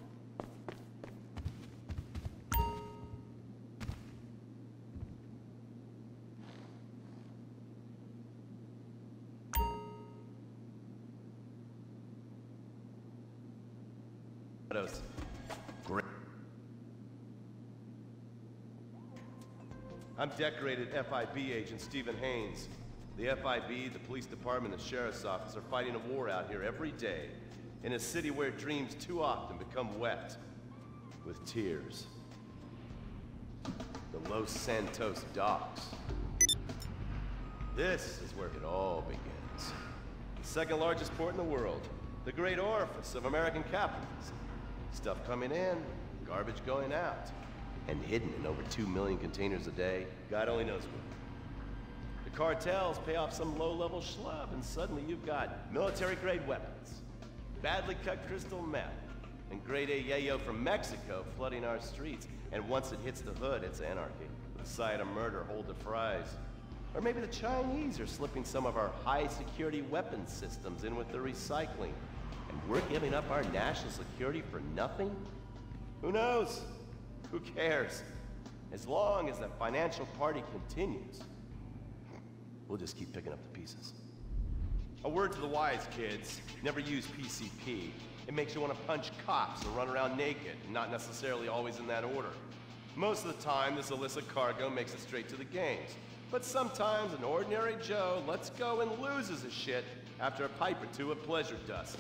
Great. I'm decorated F I B agent Stephen Haynes. The F I B, the police department, and sheriff's office are fighting a war out here every day in a city where dreams too often become wet with tears. The Los Santos docks. This is where it all begins. The second largest port in the world. The great orifice of American capitalism. Stuff coming in, garbage going out. And hidden in over two million containers a day. God only knows where. The cartels pay off some low-level schlub, and suddenly you've got military-grade weapons, badly cut crystal meth, and grade A yayo from Mexico flooding our streets. And once it hits the hood, it's anarchy. The side of murder hold the fries. Or maybe the Chinese are slipping some of our high-security weapons systems in with the recycling. And we're giving up our national security for nothing? Who knows? Who cares? As long as the financial party continues, we'll just keep picking up the pieces. A word to the wise, kids. Never use P C P. It makes you want to punch cops or run around naked, not necessarily always in that order. Most of the time, this illicit cargo makes it straight to the games. But sometimes an ordinary Joe lets go and loses his shit after a pipe or two of pleasure dust.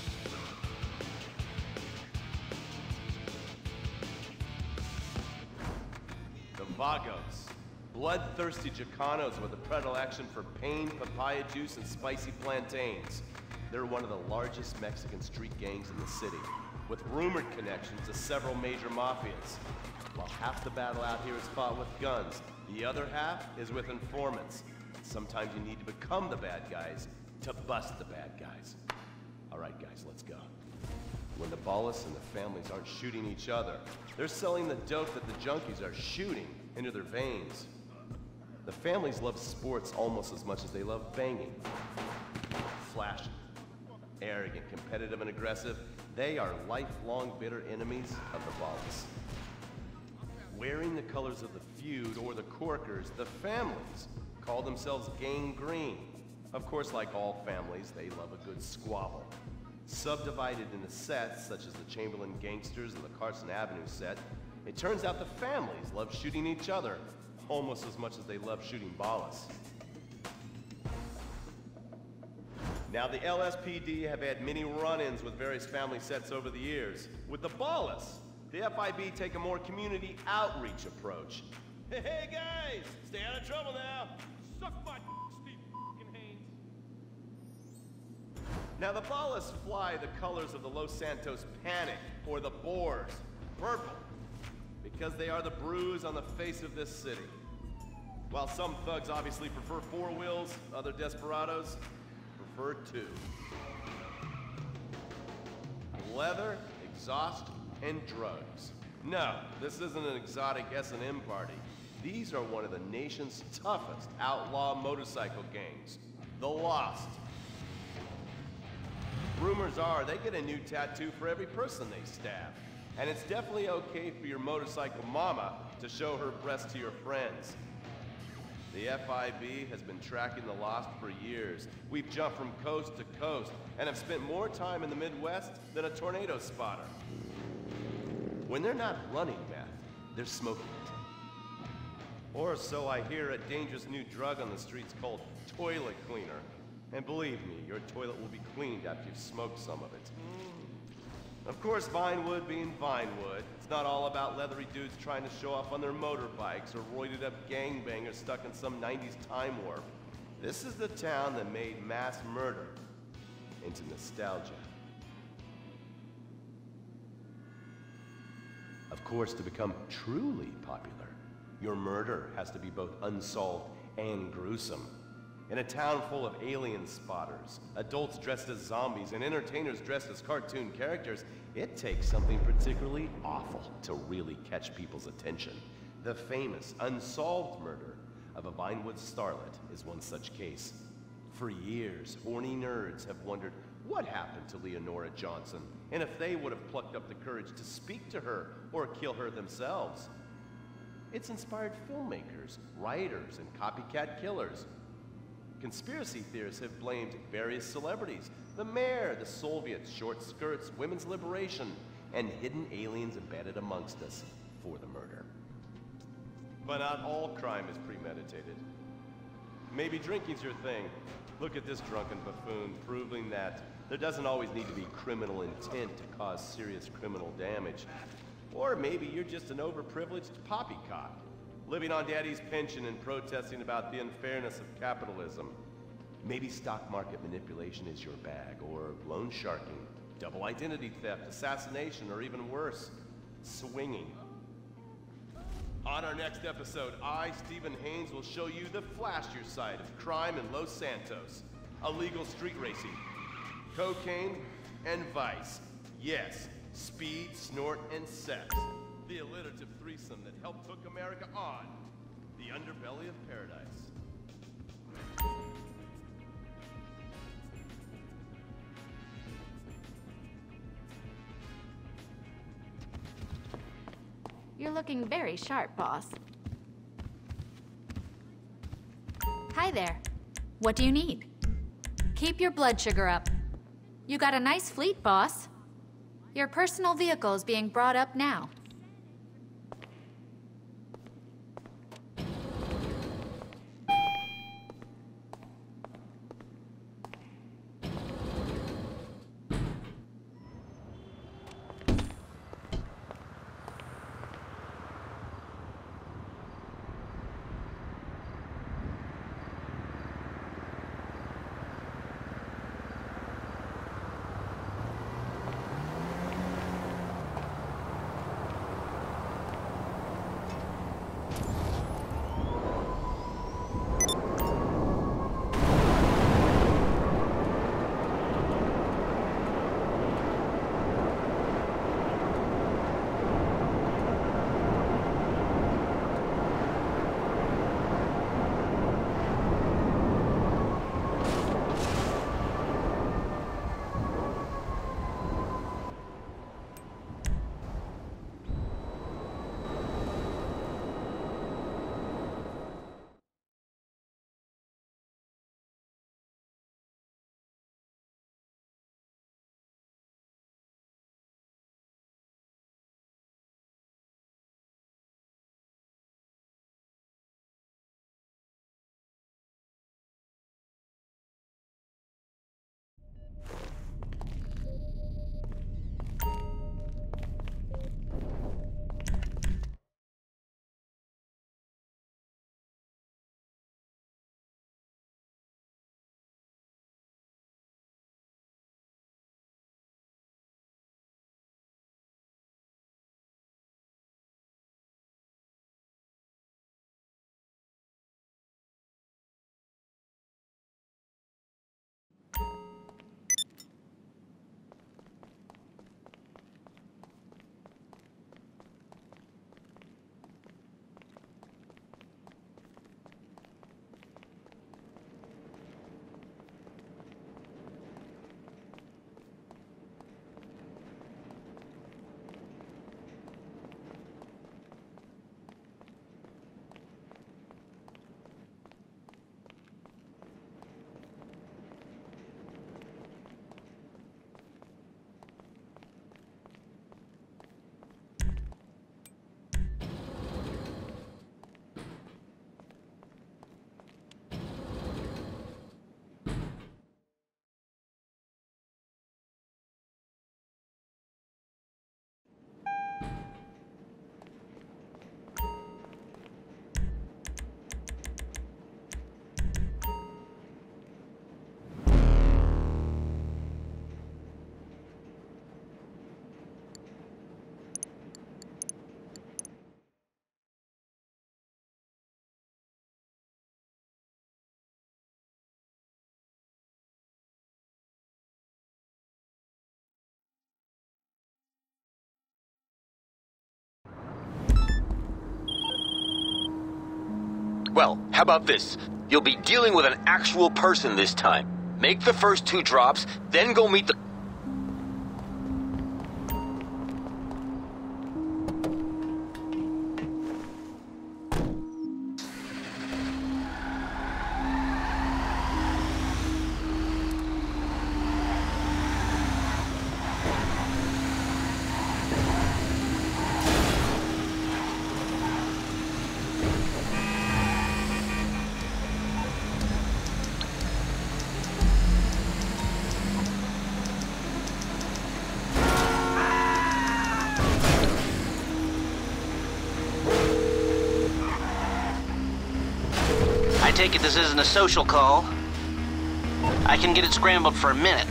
The Vagos. Bloodthirsty Chicanos with a predilection for pain, papaya juice, and spicy plantains. They're one of the largest Mexican street gangs in the city, with rumored connections to several major mafias. While half the battle out here is fought with guns, the other half is with informants. Sometimes you need to become the bad guys to bust the bad guys. All right, guys, let's go. When the Ballas and the families aren't shooting each other, they're selling the dope that the junkies are shooting into their veins. The families love sports almost as much as they love banging. Flashy, arrogant, competitive, and aggressive, they are lifelong bitter enemies of the Ballas. Wearing the colors of the feud or the Corkers, the families call themselves Gang Green. Of course, like all families, they love a good squabble. Subdivided into sets, such as the Chamberlain Gangsters and the Carson Avenue set, it turns out the families love shooting each other almost as much as they love shooting Ballas. Now, the L S P D have had many run-ins with various family sets over the years. With the Ballas, the F I B take a more community outreach approach. Hey, hey guys, stay out of trouble now. Suck my Steve Haynes. Now, the Ballas fly the colors of the Los Santos Panic, or the Boers, purple, because they are the bruise on the face of this city. While some thugs obviously prefer four wheels, other desperados prefer two. Leather, exhaust, and drugs. No, this isn't an exotic S and M party. These are one of the nation's toughest outlaw motorcycle gangs, the Lost. Rumors are they get a new tattoo for every person they stab. And it's definitely okay for your motorcycle mama to show her breast to your friends. The F I B has been tracking the Lost for years. We've jumped from coast to coast and have spent more time in the Midwest than a tornado spotter. When they're not running meth, they're smoking it. Or so I hear, a dangerous new drug on the streets called toilet cleaner. And believe me, your toilet will be cleaned after you've smoked some of it. Of course, Vinewood being Vinewood, it's not all about leathery dudes trying to show off on their motorbikes or roided up gangbangers stuck in some nineties time warp. This is the town that made mass murder into nostalgia. Of course, to become truly popular, your murder has to be both unsolved and gruesome. In a town full of alien spotters, adults dressed as zombies, and entertainers dressed as cartoon characters, it takes something particularly awful to really catch people's attention. The famous, unsolved murder of a Vinewood starlet is one such case. For years, horny nerds have wondered what happened to Leonora Johnson, and if they would have plucked up the courage to speak to her or kill her themselves. It's inspired filmmakers, writers, and copycat killers. Conspiracy theorists have blamed various celebrities, the mayor, the Soviets, short skirts, women's liberation, and hidden aliens embedded amongst us for the murder. But not all crime is premeditated. Maybe drinking's your thing. Look at this drunken buffoon, proving that there doesn't always need to be criminal intent to cause serious criminal damage. Or maybe you're just an overprivileged poppycock, living on daddy's pension and protesting about the unfairness of capitalism. Maybe stock market manipulation is your bag, or loan sharking, double identity theft, assassination, or even worse, swinging. On our next episode, I, Stephen Haynes, will show you the flashier side of crime in Los Santos. Illegal street racing, cocaine, and vice. Yes, speed, snort, and sex. The alliterative threesome that helped hook America on the underbelly of paradise. You're looking very sharp, boss. Hi there. What do you need? Keep your blood sugar up. You got a nice fleet, boss. Your personal vehicle is being brought up now. Well, how about this? You'll be dealing with an actual person this time. Make the first two drops, then go meet the... I take it this isn't a social call. I can get it scrambled for a minute.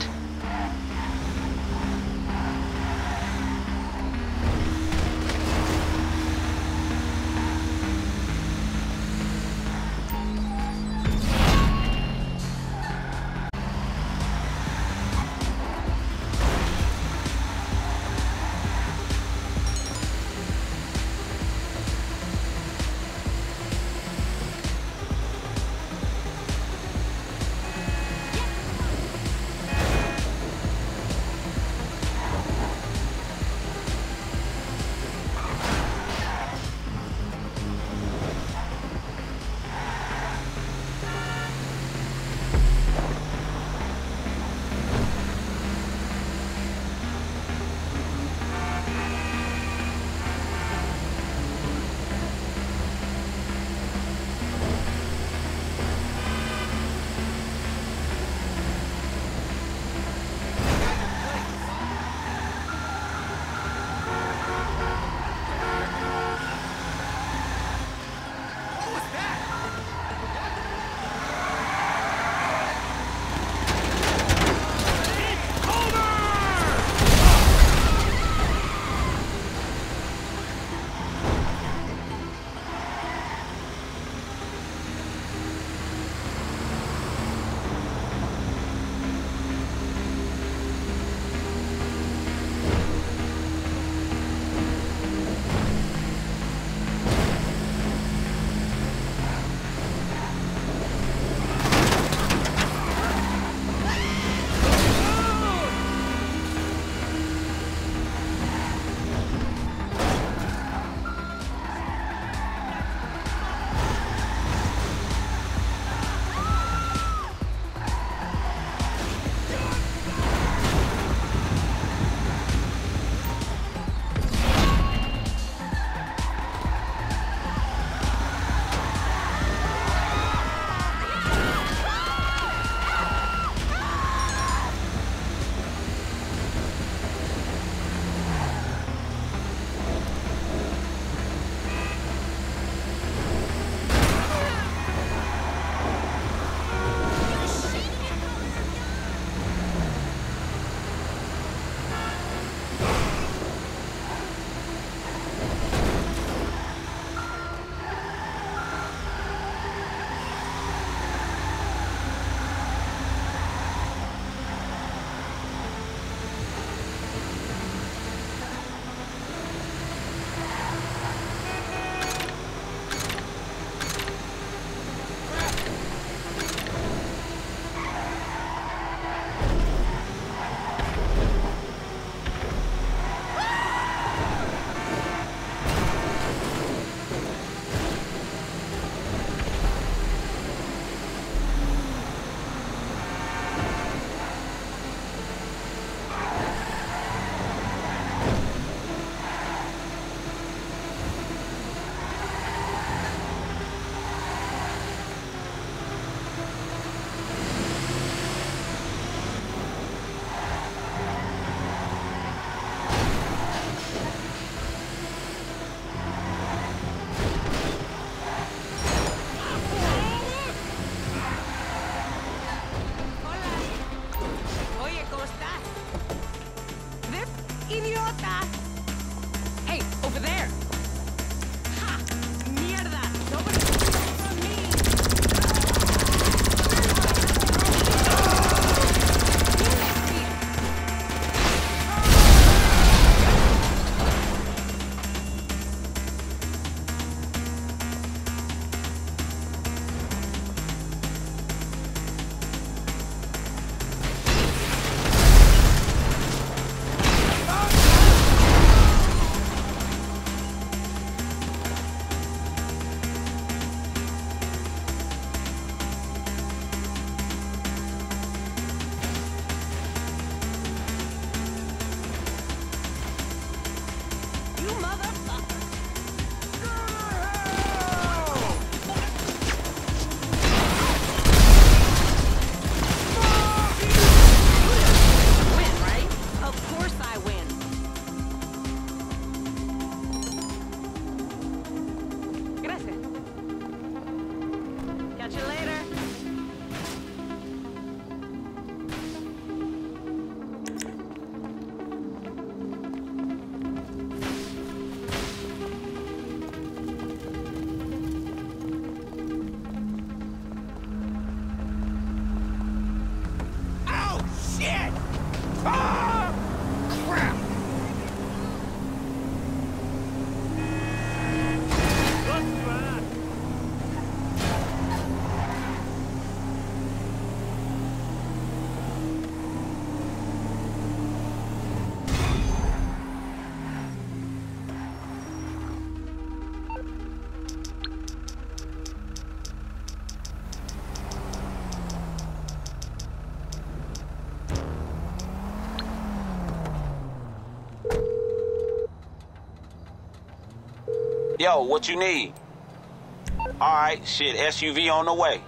Yo, what you need? Alright, shit, S U V on the way.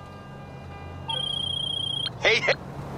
Hey, hey.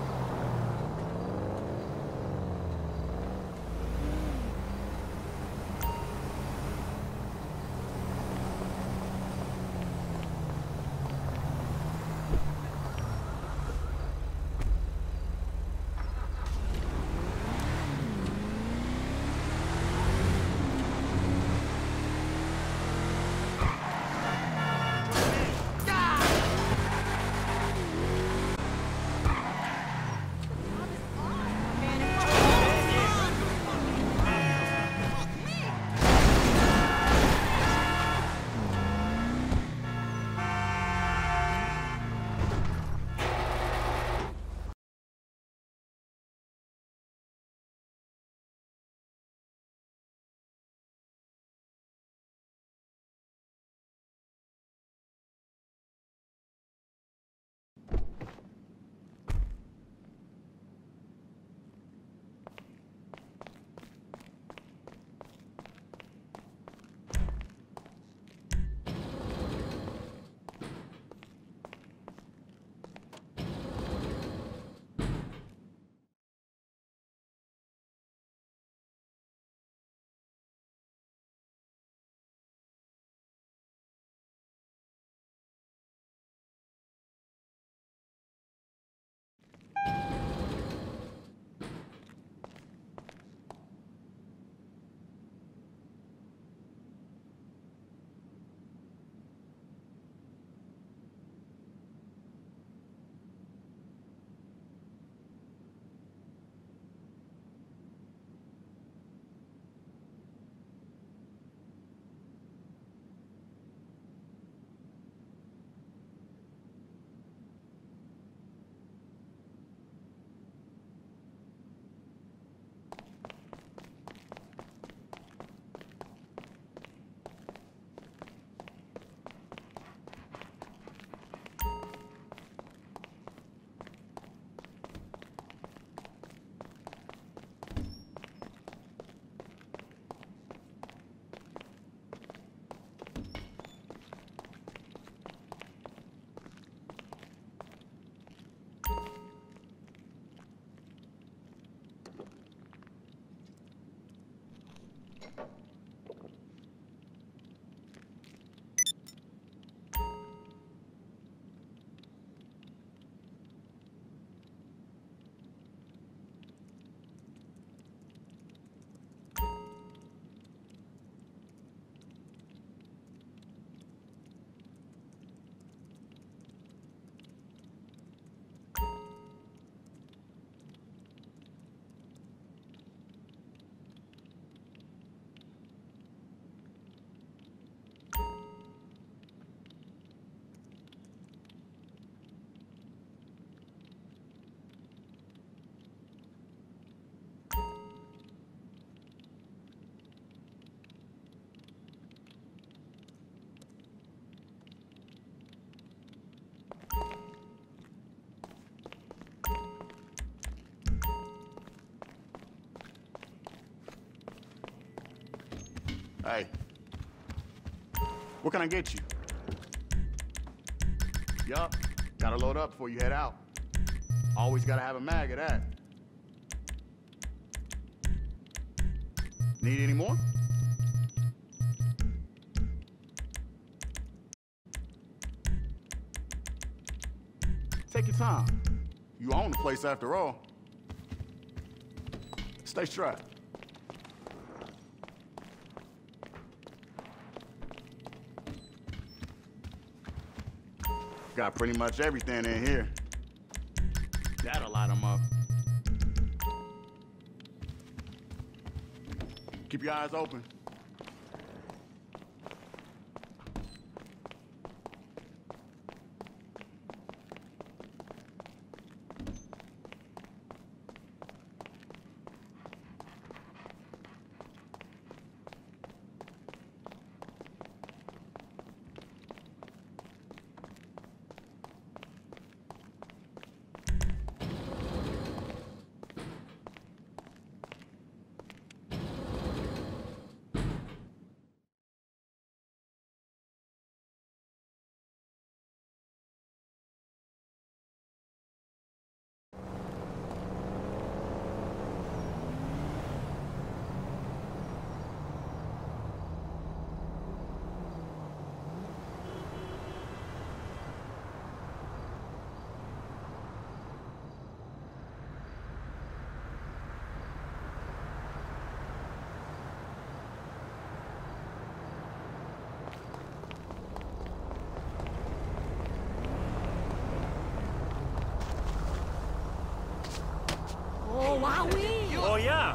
Hey, what can I get you? Yup, gotta load up before you head out. Always gotta have a mag of that. Need any more? Take your time. You own the place after all. Stay strapped. Got pretty much everything in here. That'll light them up. Keep your eyes open. Wowie! Oh, yeah.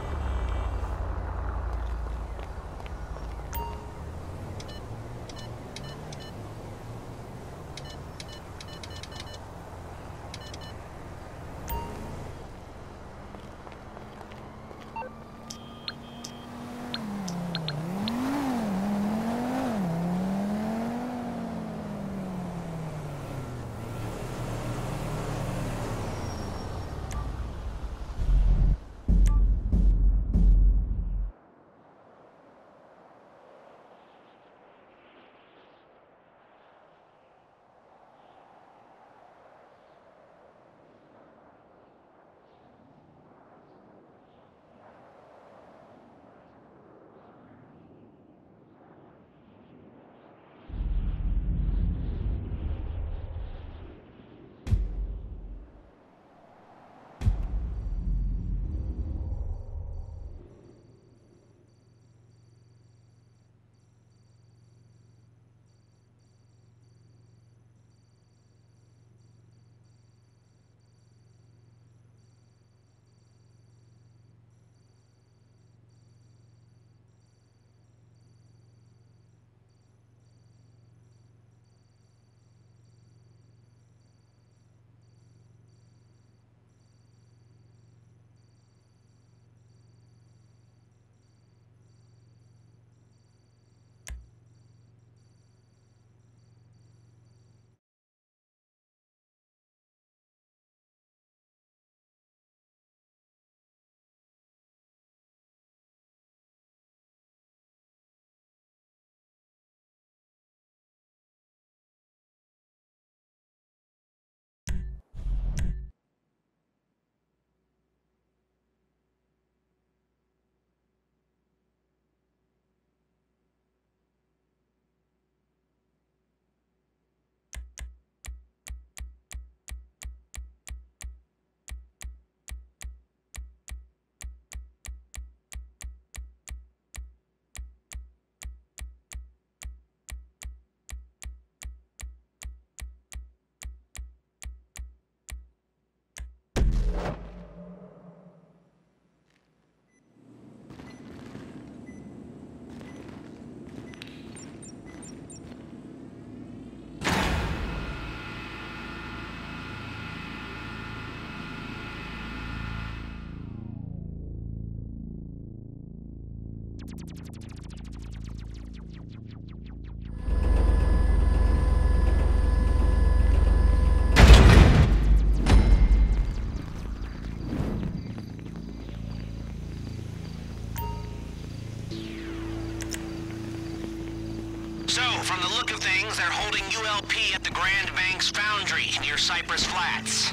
So, from the look of things, they're holding U L P at the Grand Banks Foundry near Cypress Flats.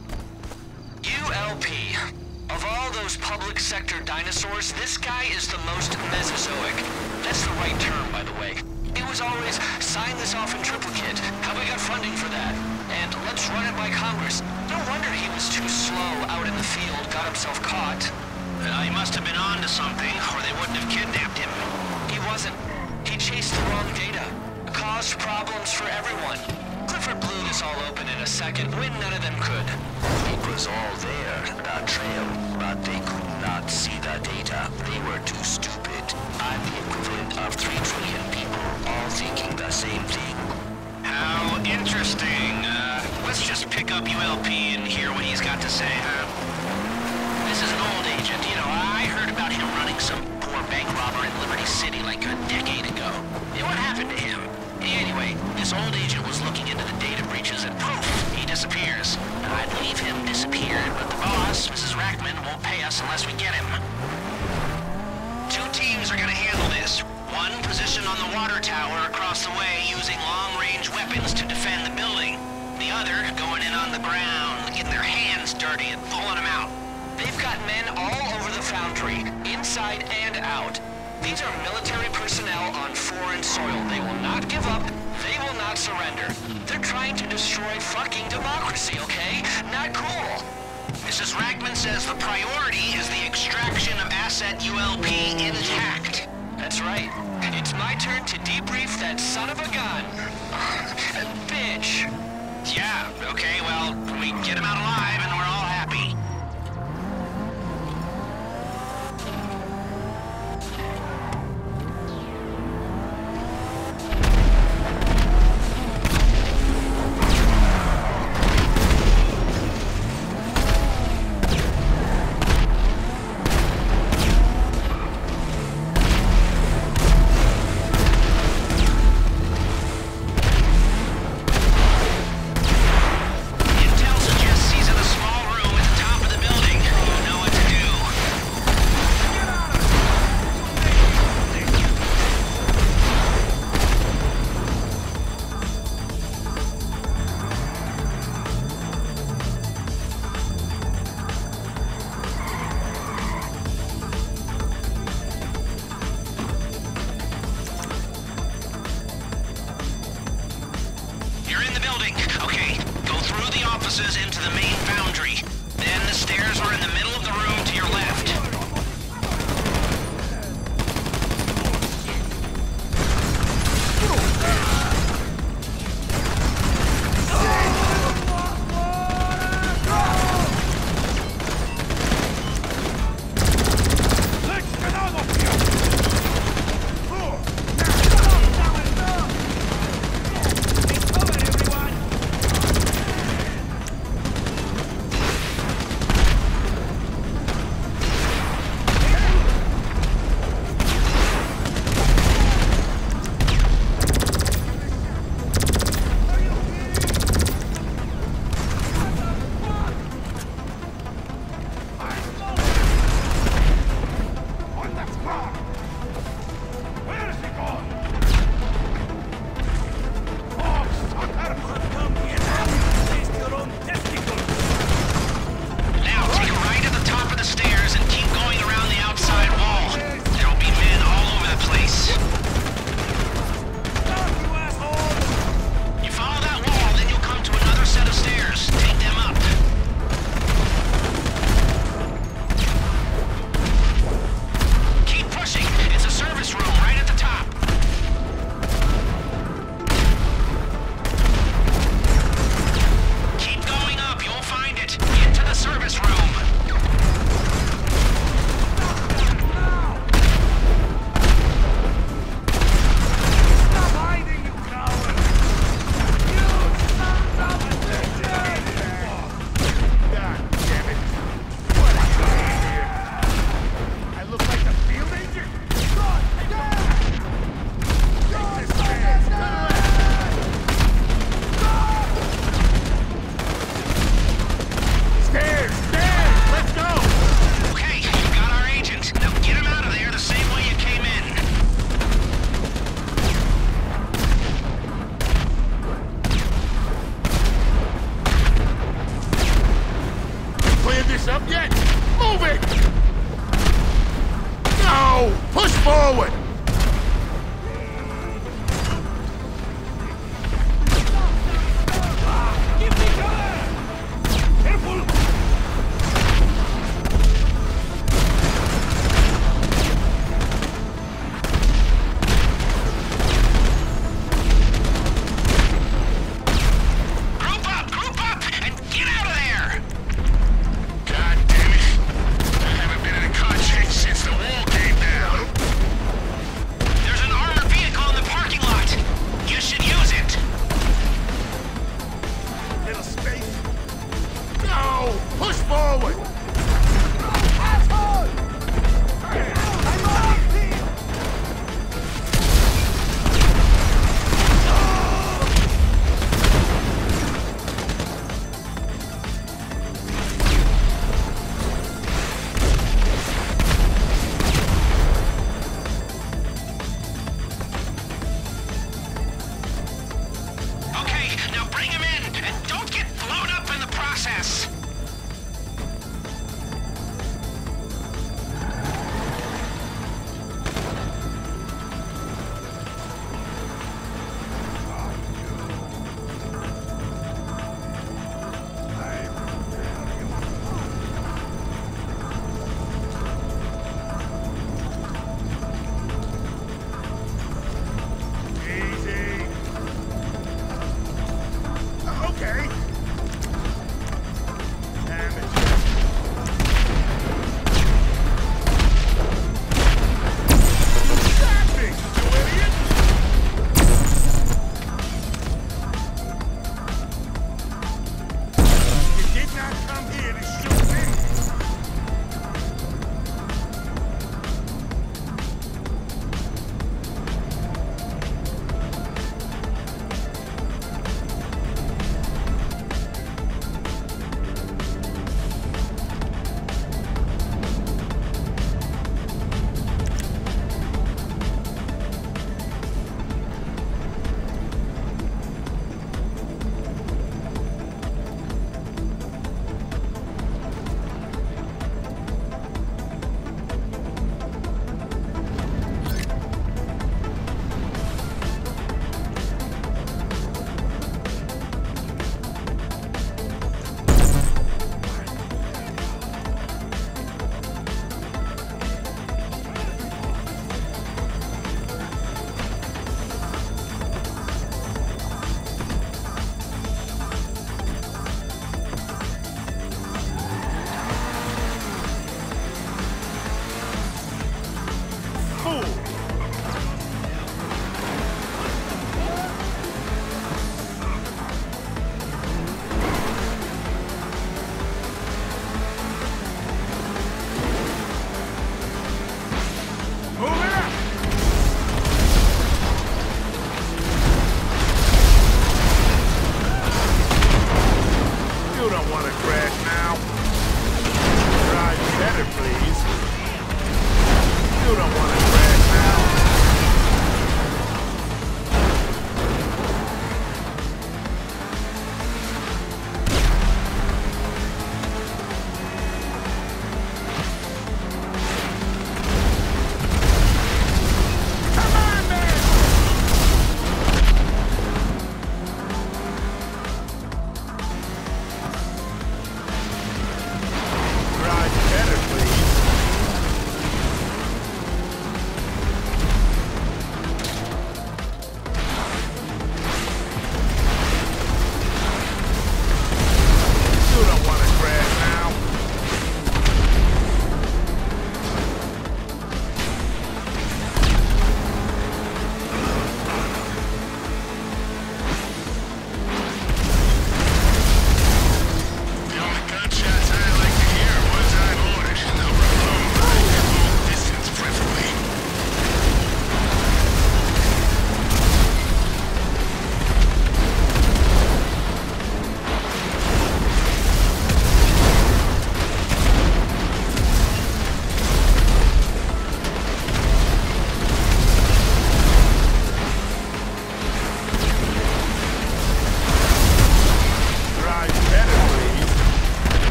U L P. Of all those public sector dinosaurs, this guy is the most Mesozoic. That's the right term, by the way. It was always, sign this off in triplicate. Have we got funding for that? And let's run it by Congress. No wonder he was too slow out in the field, got himself caught. Uh, he must have been on to something, or they wouldn't have kidnapped him. He wasn't. He chased the wrong data. Caused problems for everyone. Clifford blew this all open in a second when none of them could. It was all there, that trail, but they could not see the data. They were too stupid. I'm the equivalent of three trillion people, all thinking the same thing. How interesting. Uh, let's just pick up U L P and hear what he's got to say, huh? This is an old agent. You know, I heard about him running some poor bank robber in Liberty City like a decade ago. And what happened to him? Anyway, this old agent was looking into the data breaches and poof, he disappears. I'd leave him disappeared, but the boss, Missus Rackman, won't pay us unless we get him. Two teams are gonna handle this. One positioned on the water tower across the way using long-range weapons to defend the building. The other going in on the ground, getting their hands dirty and pulling them out. They've got men all over the foundry, inside and out. These are military personnel on foreign soil. They will not give up. They will not surrender. They're trying to destroy fucking democracy, okay? Not cool. Missus Rackman says the priority is the extraction of asset U L P intact. That's right. It's my turn to debrief that son of a gun. Bitch. Yeah, okay, well, we get him out alive and we're all happy. forward!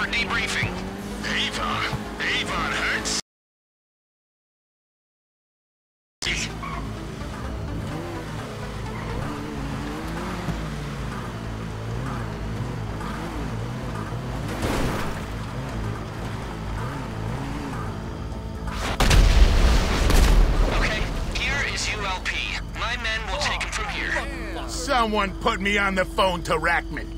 for debriefing. Avon? Avon Hertz? Okay, here is U L P. My men will take him from here. Someone put me on the phone to Rackman.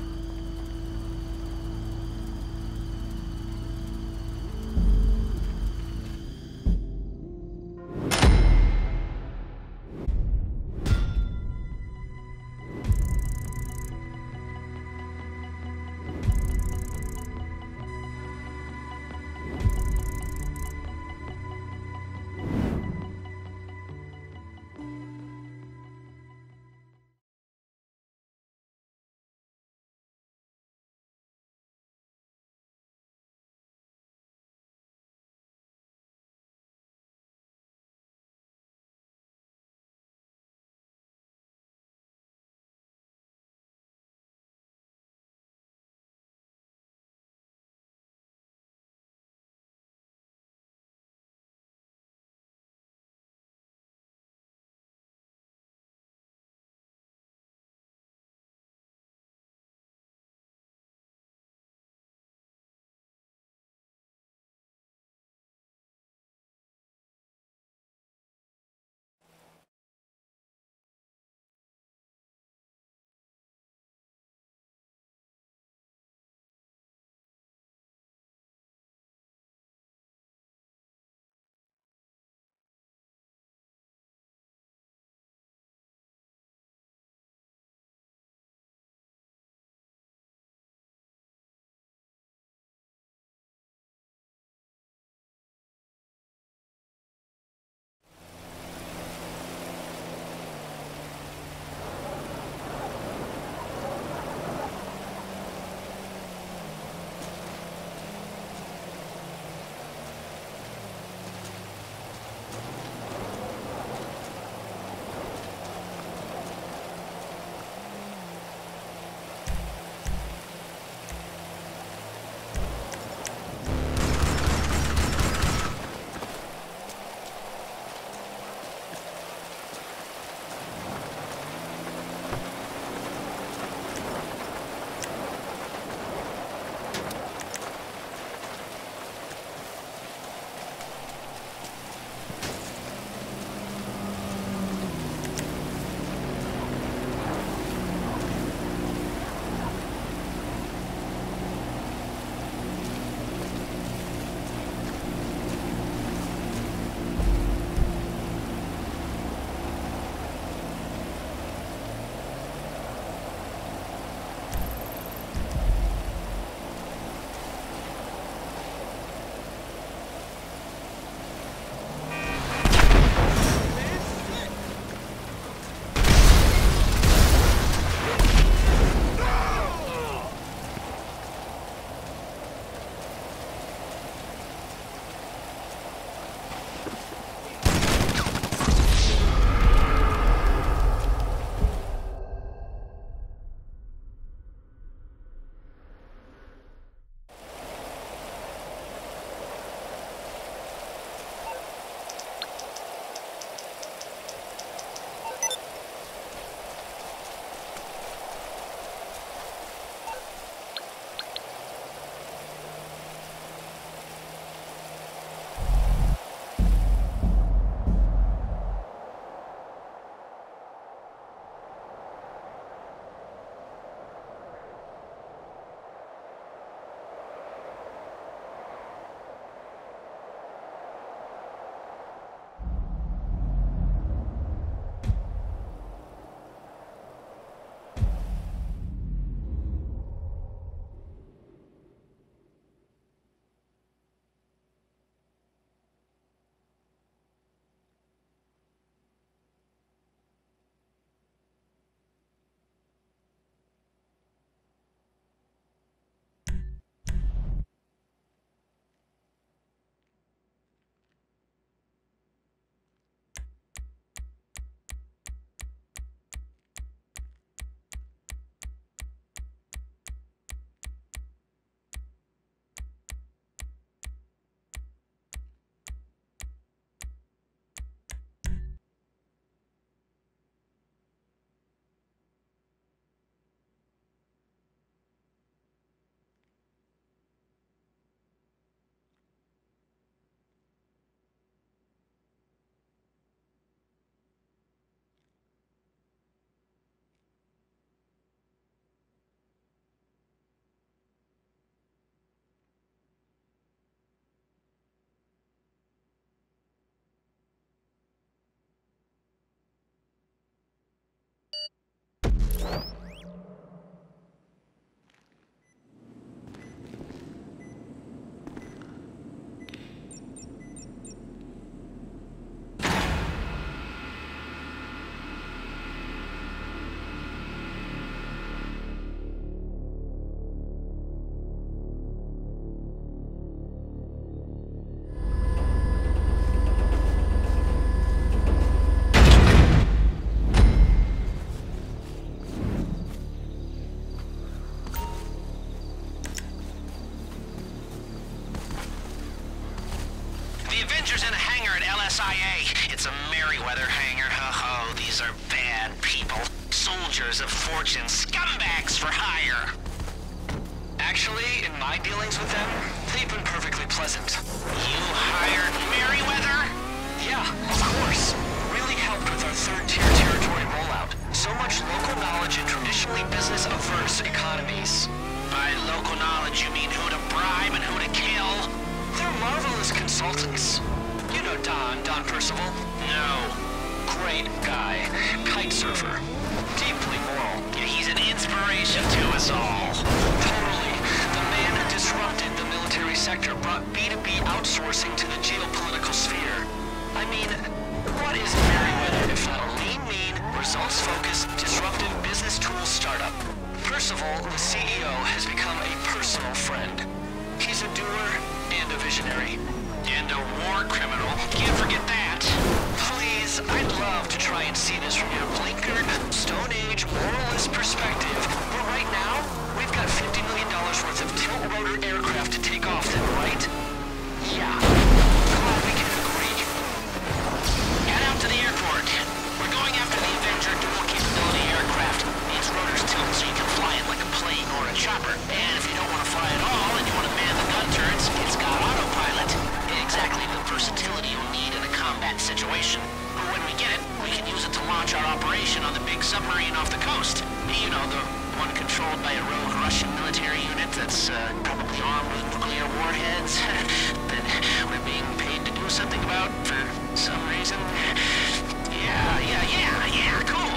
Avengers in a hangar at L S I A. It's a Merryweather hangar. Ho-ho, these are bad people. Soldiers of fortune, scumbags for hire. Actually, in my dealings with them, they've been perfectly pleasant. You hired Merryweather? Yeah, of course. Really helped with our third-tier territory rollout. So much local knowledge in traditionally business-averse economies. By local knowledge, you mean who to bribe and who to kill? They're marvelous consultants. You know Don, Don Percival? No. Great guy. Kite surfer. Deeply moral. Yeah, he's an inspiration to us all. Totally. The man who disrupted the military sector brought B two B outsourcing to the geopolitical sphere. I mean, what is Merryweather if not a lean, mean, results-focused, disruptive business tools startup? Percival, the C E O, has become a personal friend. He's a doer and a visionary. And a war criminal. Can't forget that. Please, I'd love to try and see this from your blinkered, Stone Age, moralist perspective. But right now, we've got fifty million dollars worth of tilt-rotor aircraft to take off them, right? Yeah. Glad we can agree. Head out to the airport. We're going after the Avenger dual-capability aircraft. Needs rotors tilt so you can fly it like a plane or a chopper. And if you don't want to fly at all and you want to man the gun turrets, it's got autopilot. Exactly the versatility you'll need in a combat situation. But when we get it, we can use it to launch our operation on the big submarine off the coast. You know, the one controlled by a rogue Russian military unit that's uh, probably armed with nuclear warheads that we're being paid to do something about for some reason. Yeah, yeah, yeah, yeah, cool.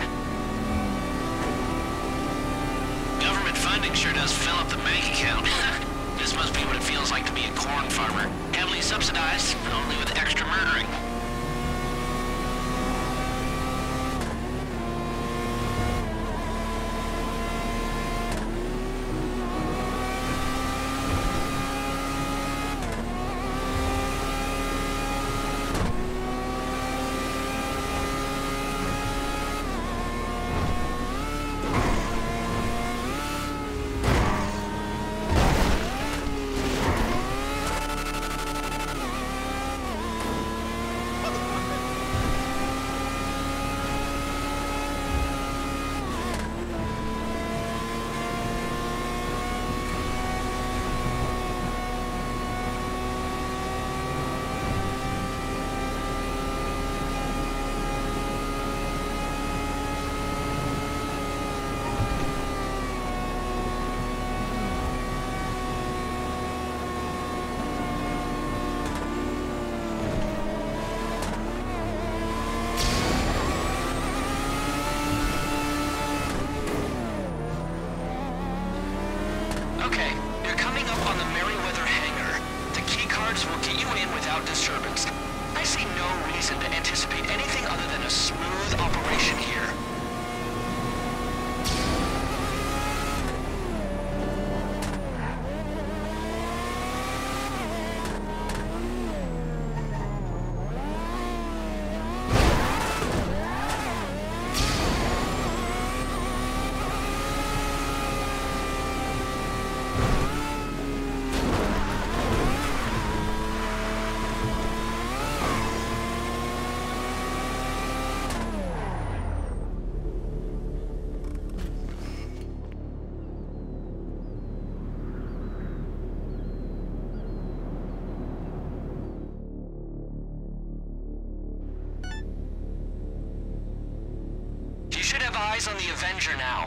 Government funding sure does fill up the bank account. This must be what it feels like to be a corn farmer. Heavily subsidized, but only with extra murdering. Okay, you're coming up on the Merryweather hangar. The key cards will get you in without disturbance. I see no reason to anticipate anything other than a smooth operation here. You should have eyes on the Avenger now.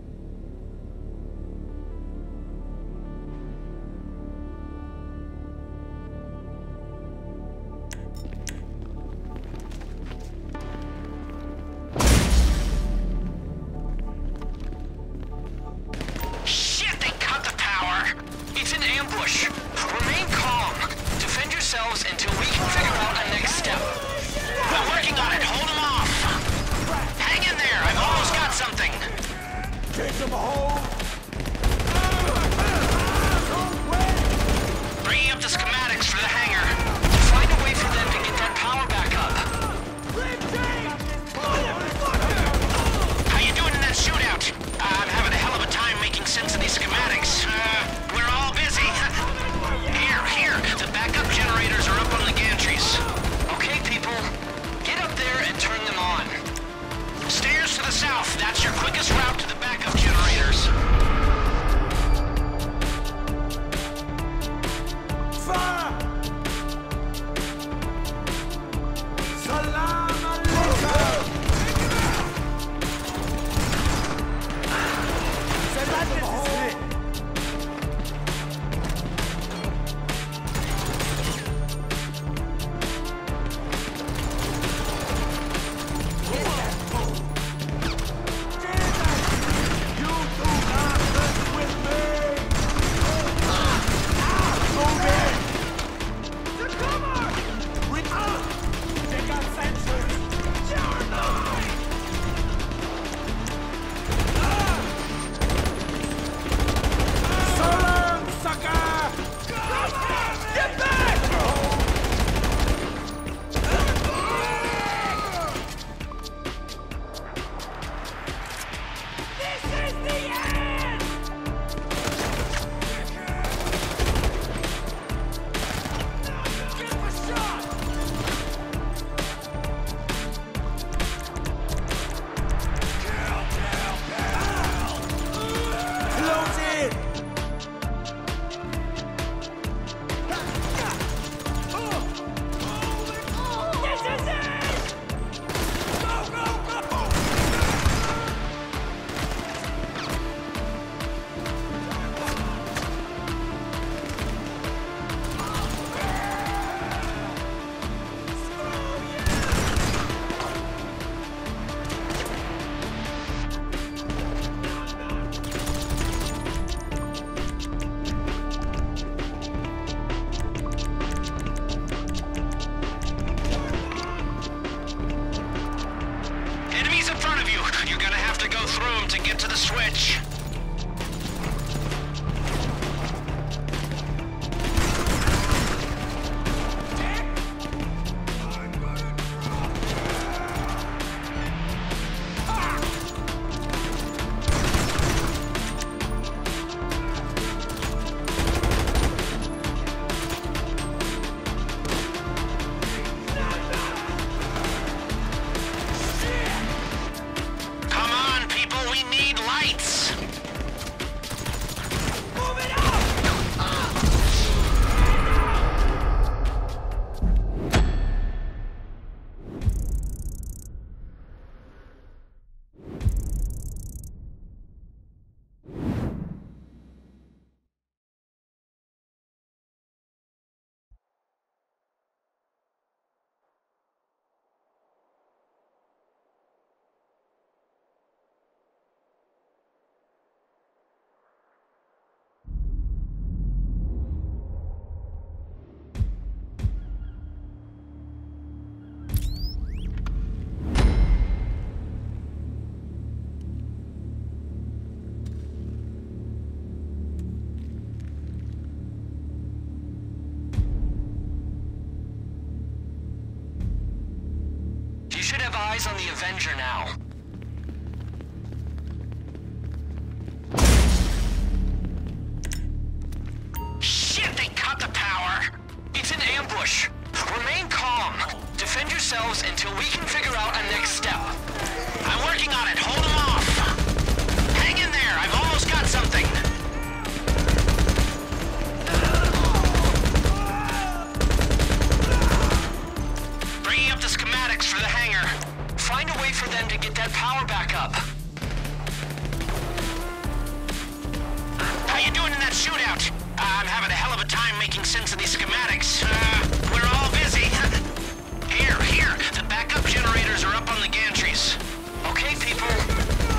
Shit, they cut the power! It's an ambush. Remain calm. Defend yourselves until we can figure out a next step. We're working on it. Hold them off. Hang in there. I've almost got something. Take them home. Bringing up the schematics for the hangar. Find a way for them to get that power back up. How you doing in that shootout? Uh, I'm having a hell of a time making sense of these schematics. Uh, we're all busy. Here, here. The backup generators are up on the gantry. switch. Eyes on the Avenger now. Shit, they cut the power! It's an ambush. Remain calm. Defend yourselves until we can figure out a next step. I'm working on it. Hold them off. Hang in there. I've almost got something. Bringing up the schematics for the hangar. Find a way for them to get that power back up. How you doing in that shootout? Uh, I'm having a hell of a time making sense of these schematics. Uh, we're all busy. Here, here, the backup generators are up on the gantries. Okay, people,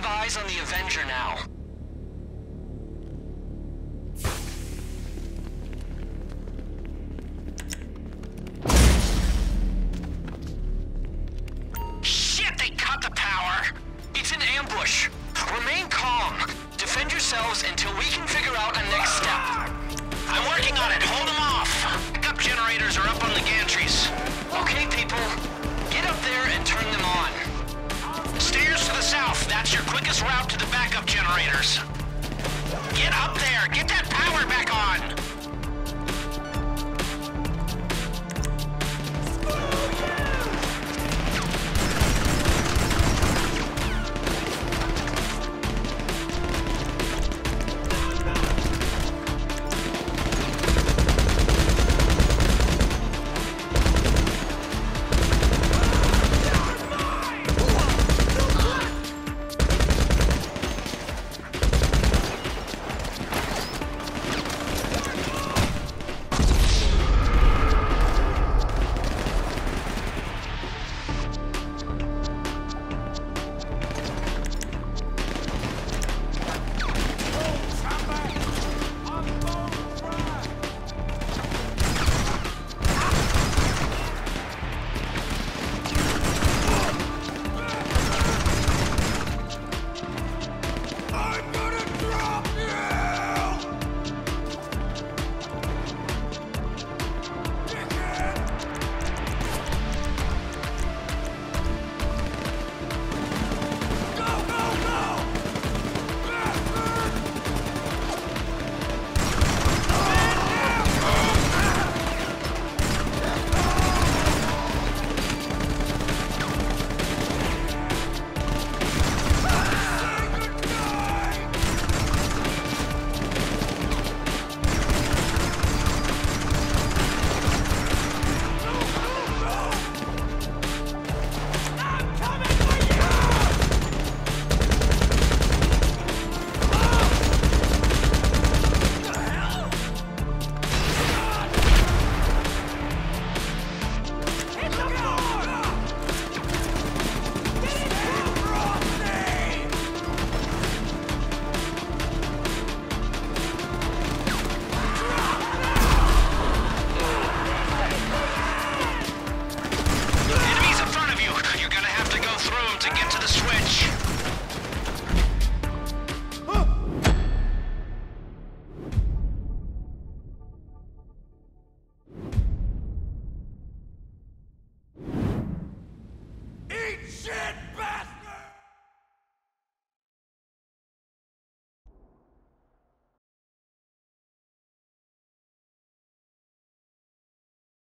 have eyes on the Avenger now. Shit, they cut the power! It's an ambush. Remain calm. Defend yourselves until we can figure out a next step. I'm working on it. Hold them off. Backup generators are up on the gantries. Okay, people. Get up there and turn them on. Stairs to the south. That's your quickest route to the backup generators.